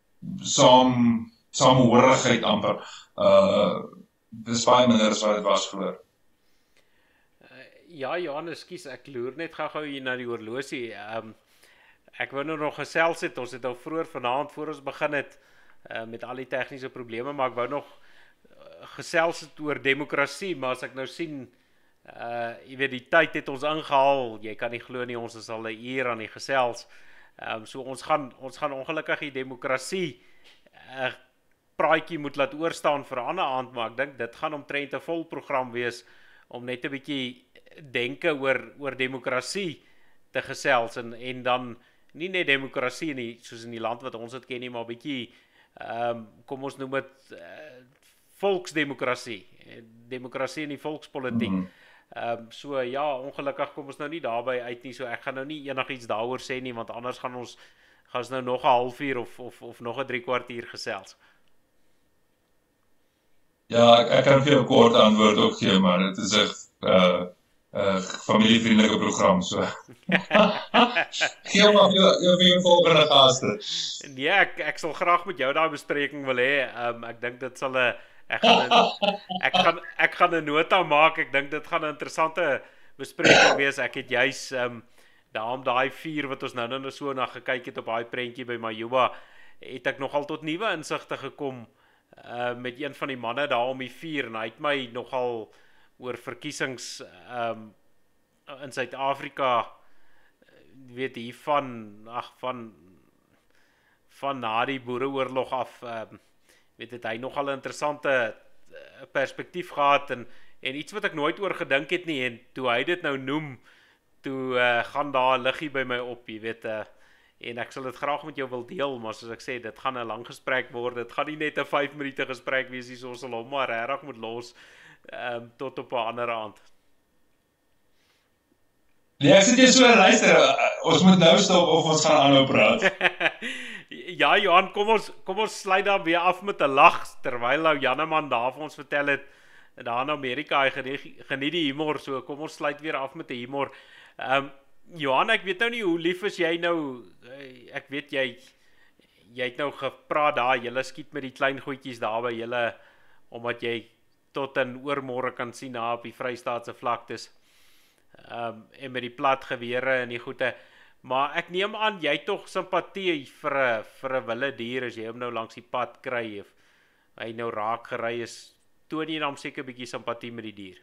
saam, saamhorigheid amper, uh, dis baie minder as wat het was vroeër. Uh, ja, Johannes, skies, ek loer net gou-gou hier na die horlosie. Um, ek wou nou nog gesels het, ons het nou vroeër vanaand, voor ons begin het, uh, met al die tegniese probleme, maar ek wou nog uh, gesels het oor demokrasie, maar as ek nou sien, Uh, jy weet, die tyd het ons ingehaal, jy kan nie glo nie, ons is al 'n uur aan die gesels, um, so ons gaan, ons gaan ongelukkig die demokrasie uh, praatjie moet laat oorstaan vir 'n ander aand, maar ek dink dit gaan omtrent 'n vol program wees om net 'n bietjie denke oor oor demokrasie te gesels en en dan nie net demokrasie nie, soos in die land wat ons dit ken nie, maar 'n bietjie ehm um, kom ons noem dit uh, volksdemokrasie, demokrasie in die volkspolitiek. Mm. Um, so ja, ongelukkig kom ons nou nie daarby uit nie, so ek gaan nou nie enigiets daaroor sê nie, want anders gaan ons gaan ons nou nog 'n halfuur of of of nog 'n drie kwartier gesels. Ja, ek, ek kan vir jou 'n kort antwoord ook gee, maar dit is 'n uh, uh, familievriendelike program, so. Gee maar jou jou jou volgende gaste. Nee, ek ek sal graag met jou daai bespreking wil hê. Um, ek dink dit sal 'n Ek gaan, een, ek, gaan, ek gaan 'n nota maak, ek dink dit gaan 'n interessante bespreking wees. Ek het juis um, daarom daai vier wat ons nou nou so na gekyk het op daai prentjie by Majuba, het ek nogal tot nuwe insigte gekom uh, met een van die manne daar om die vier, en hy het my nogal oor verkiesings um, in Suid-Afrika, weet hiervan, ag van van na die boereoorlog af, um, weet het hy nogal 'n interessante perspektief gehad en en iets wat ek nooit oor gedink het nie, en toe hy dit nou noem, toe uh, gaan daar 'n liggie by my op, jy weet, uh, en ek sal dit graag met jou wil deel, maar soos ek sê, dit gaan 'n lang gesprek word, dit gaan nie net 'n vyf minute gesprek wees nie, so ons sal hom maar regtig moet los um, tot op 'n ander aand. Nee, ek sit hier so luister, ons moet nou stop of ons gaan aanhou praat. Ja, Johan, kom ons, kom ons sluit dan weer af met 'n lag, terwyl nou Janneman daar vir ons vertel het, daar in Amerika, hy geniet, geniet die humor, so kom ons sluit weer af met 'n humor. Um, Johan, ek weet nou nie, hoe lief is jy nou, ek weet jy, jy het nou gepraat daar, jylle skiet met die klein goedjies daar by jylle, omdat jy tot in oormôre kan sien daar op die Vrystaatse vlaktes, um, en met die plat gewere en die goede. Maar ek neem aan, jy het tog simpatie vir 'n vir 'n wilde dier, as jy hom nou langs die pad kry, of hy nou raak gery is, toon jy dan seker 'n bietjie simpatie met die dier.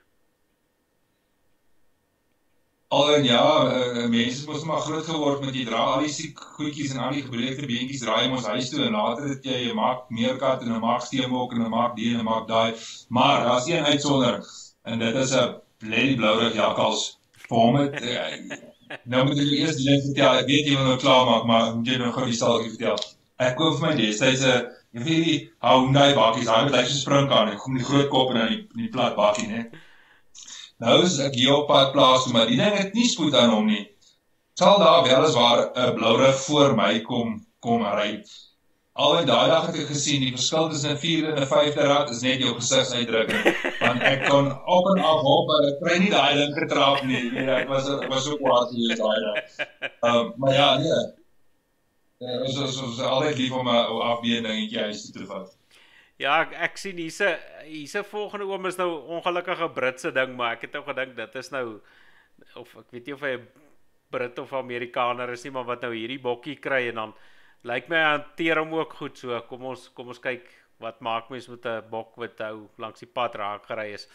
Al en ja, uh, mense mos maar groot geword met jy dra al die siek goedjies en al die gebreekte beentjies draai ons huis toe, en later het jy, jy maak meerkat, en jy maak steenbok, en jy maak die, en jy maak daai, maar daar is een uitsondering, en dit is 'n lady blauwig jakkals, vir hom het, uh, nou moet ek die eerste ding vertel, ek weet jy wil nou klaar maak, maar moet jy nou gou die stalkie vertel. Ek koop vir my destyds 'n, jy weet die Hyundai bakkies, daai met hy so springkaan, ek kom die groot kop en dan die, die plat bakkie, né? Nou is ek hier op pad plaas, maar die ding het nie spoed aan hom nie. Sal daar weliswaar 'n blauwig voor my kom kom ry. Al in daai dag het ek gesien, die verskil tussen 'n vierde en 'n vyfde rad is net jou gesigsuitdrukking. Want ek kon op en af hop, maar ek kry nie daai ding getrap nie. Nee, ek was ek was so kwaad hier daai dag. Um, maar ja, nee. Uh, ons is ons is altyd lief om 'n afbeen dingetjie huis toe te vat. Ja, ek, ek sien hierse hierse volgende oom is nou ongelukkige Britse ding, maar ek het nou gedink dit is nou, of ek weet nie of hy 'n Brit of Amerikaner is nie, maar wat nou hierdie bokkie kry, en dan lyk my hanteer hom ook goed, so kom ons kom ons kyk wat maak mens met 'n bok wat nou langs die pad raak gery is.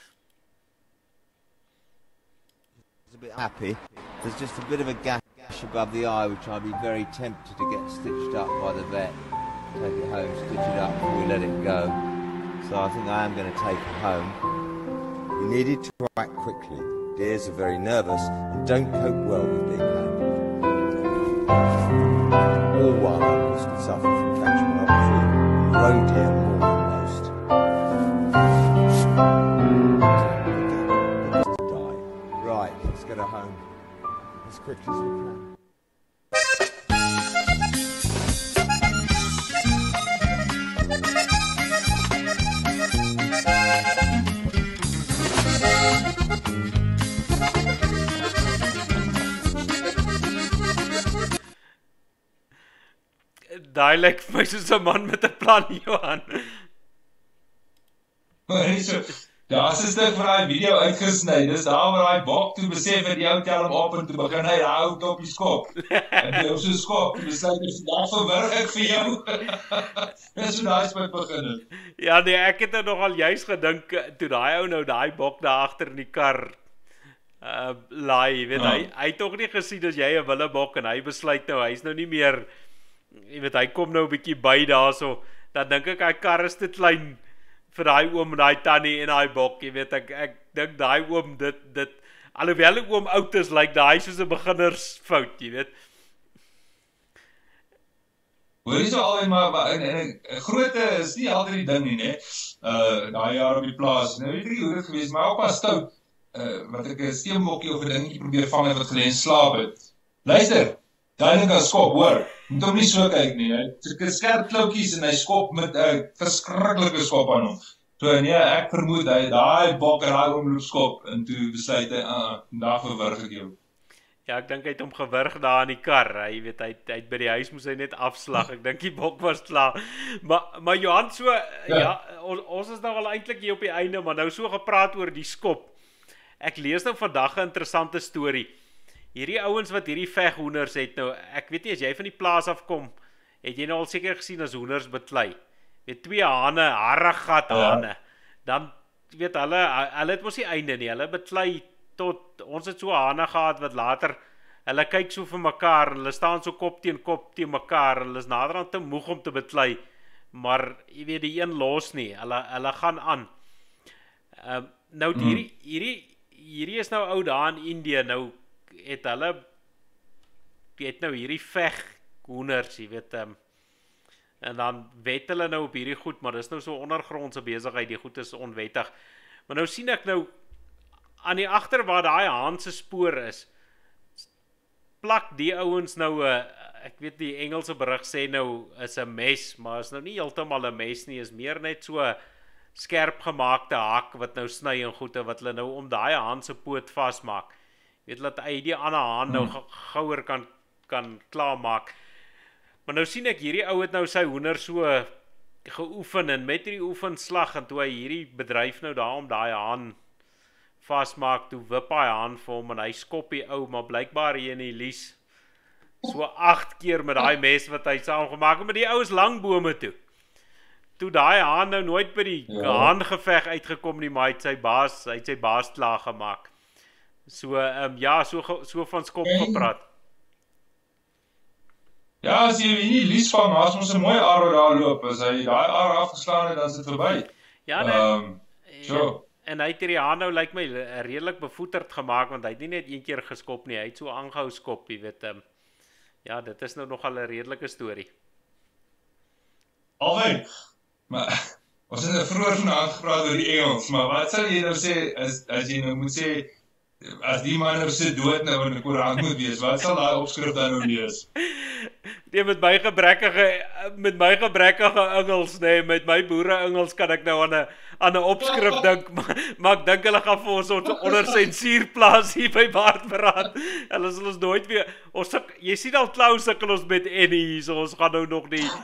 A bit happy. There's just a bit of a gash above the eye, which I'd be very tempted to get stitched up by the vet. Take it home, stitch it up before we let it go. So I think I am going to take it home. We needed to act quickly. Deers are very nervous and don't cope well with being handled. All wild animals can suffer from catching wild food, roe deer more than most. To die. Right, let's get her home as quickly as we can. Daai lyk vir my soos 'n man met 'n plan, Johan. Maar so, daar's 'n stuk van daai video uitgesny. Dis daar waar daai bok toe besef het die ou tel hom op en toe begin hy hou op die skop. En hy op so 'n skop, besluit hy vandag verwrig ek vir jou. Dis hoe daai spot begin het. Ja nee, ek het er nogal juis gedink toe daai ou nou daai bok daar agter in die kar uh laai, weet ja. hy hy het tog nie gesien as jy 'n wille bok en hy besluit nou hy's nou nie meer, jy weet, hy kom nou 'n bietjie by daarso, dan dink ek hy kar is te klein vir daai oom en daai tannie en daai bok, jy weet, ek ek dink daai oom dit dit alhoewel die oom oud is, lyk like daai soos 'n beginnersfout, jy weet. Hoor jy so al, maar, maar en, en, en, grootte is nie altyd die ding nie, né? Uh, daai jaar op die plaas, nou weet ek nie hoe dit gewees, maar ook maar stout, uh, wat ek 'n steenbokkie of 'n dingetjie probeer vang het wat gelê en slaap het. Luister, daai ding kan skop, hoor. Moet hom nie so kyk nie, hè. Sulke skerp kloutjies en hy skop met 'n uh, verskriklike skop aan hom. So nee, ek vermoed hy daai bok en daai omloop skop en toe besluit hy, ah, daar verwrig ek jou. Ja, ek dink hy het hom gewurg daar in die kar. Hy weet hy hy by die huis moes hy net afslag. Ek dink die bok was klaar. Maar maar Johan, so ja, ja ons, ons is nou al eintlik hier op die einde, maar nou so gepraat oor die skop. Ek lees nou vandag 'n interessante storie. Hierdie ouens wat hierdie veghoenders het nou, ek weet nie as jy van die plaas afkom, het jy nou al seker gesien as hoenders beklei. Met twee hane, harregat hane. Ja. Dan weet hulle hulle het mos nie einde nie. Hulle beklei tot ons het so hane gehad wat later hulle kyk so vir mekaar en hulle staan so kop teen kop teen mekaar en hulle is naderhand te moeg om te beklei, maar jy weet die een los nie, hulle hulle gaan aan. Uh, nou hierdie hierdie hierdie is nou ou daar in Indië, nou het hulle het nou hierdie veg hoenders, jy weet, um, en dan wet hulle nou op hierdie goed, maar dis nou so ondergrondse besigheid, die goed is onwettig. Maar nou sien ek nou aan die agter waar daai haan se spoor is, plak die ouens nou 'n, ek weet die Engelse berig sê nou is 'n mes, maar is nou nie heeltemal 'n mes nie, is meer net so skerp gemaakte hak wat nou sny en goede wat hulle nou om daai haan se poot vasmaak. Weet laat hy die ander haan nou gouer kan kan klaarmaak. Maar nou sien ek hierdie ou het nou sy hoender so geoefen en met hierdie oefenslag en toe hy hierdie bedryf nou daar om daai haan vasmaak, toe wip hy haan vir hom en hy skop die ou, maar blykbaar hier in die lies so agt keer met daai mes wat hy saamgemaak het, maar die ou is lang bome toe. Toe daai haan nou nooit by die ja. haangeveg uitgekom nie, maar hy het sy baas, hy het sy baas klaar gemaak. So um, ja, so so van skop en, gepraat. Ja, as jy nie lies vang, as ons 'n mooi aar daar loop, as hy daai aar afgeslaan het, dan is dit verby. Ja, nee. Um, so. En hy het hierdie haan nou lyk like my redelik bevoeterd gemaak, want hy het nie net een keer geskop nie, hy het so aangehou skop, jy weet. Um, ja, dit is nou nogal 'n redelike storie. Alhoewel, maar ons het nou vroeër vanaand gepraat oor die Engels, maar wat sal jy nou sê as as jy nou moet sê as die man nou se dood nou in die Koran moet wees, wat sal daai opskrif dan nou wees? Nee, met my gebrekkige met my gebrekkige Engels, nee, met my boere Engels kan ek nou aan 'n aan 'n opskrif dink, maar, maar ek dink hulle gaan vir ons onder sensuur plaas hier by Baardberaad. Hulle sal ons nooit weer ons jy sien al klou sukkel ons met Annie, so ons gaan nou nog die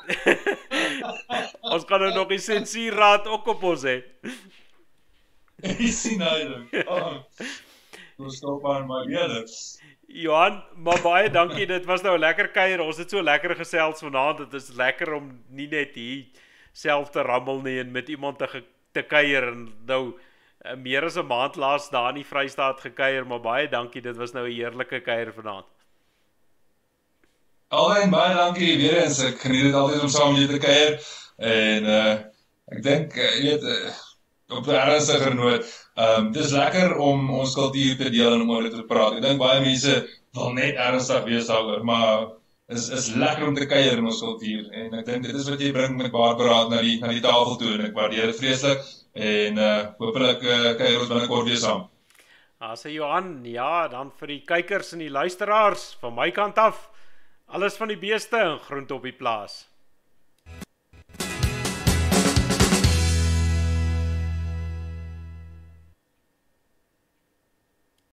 ons gaan nou nog die sensuurraad ook op ons hê. Jy sien nou. Oh. Ons stop aan my weer. Johan, maar baie dankie, dit was nou 'n lekker kuier, ons het so lekker gesels vanaand, dit is lekker om nie net hier self te rammel nie en met iemand te, te kuier en nou meer as 'n maand laas daar in die Vrystaat gekuier, maar baie dankie, dit was nou 'n heerlike kuier vanaand. Alhoewel, baie dankie weer eens, ek geniet dit altyd om saam met jou te kuier en uh, ek dink, jy weet, uh, op 'n ernstiger noot, um, dit is lekker om ons kultuur te deel en om oor dit te praat. Ek dink baie mense wil net ernstig wees daaroor, maar is is lekker om te kuier in ons kultuur en ek dink dit is wat jy bring met Baardberaad na die na die tafel toe en ek waardeer dit vreeslik en uh, hopelik uh, kuier ons binnekort weer saam. As hy Johan, ja, dan vir die kykers en die luisteraars van my kant af, alles van die beeste en groente op die plaas.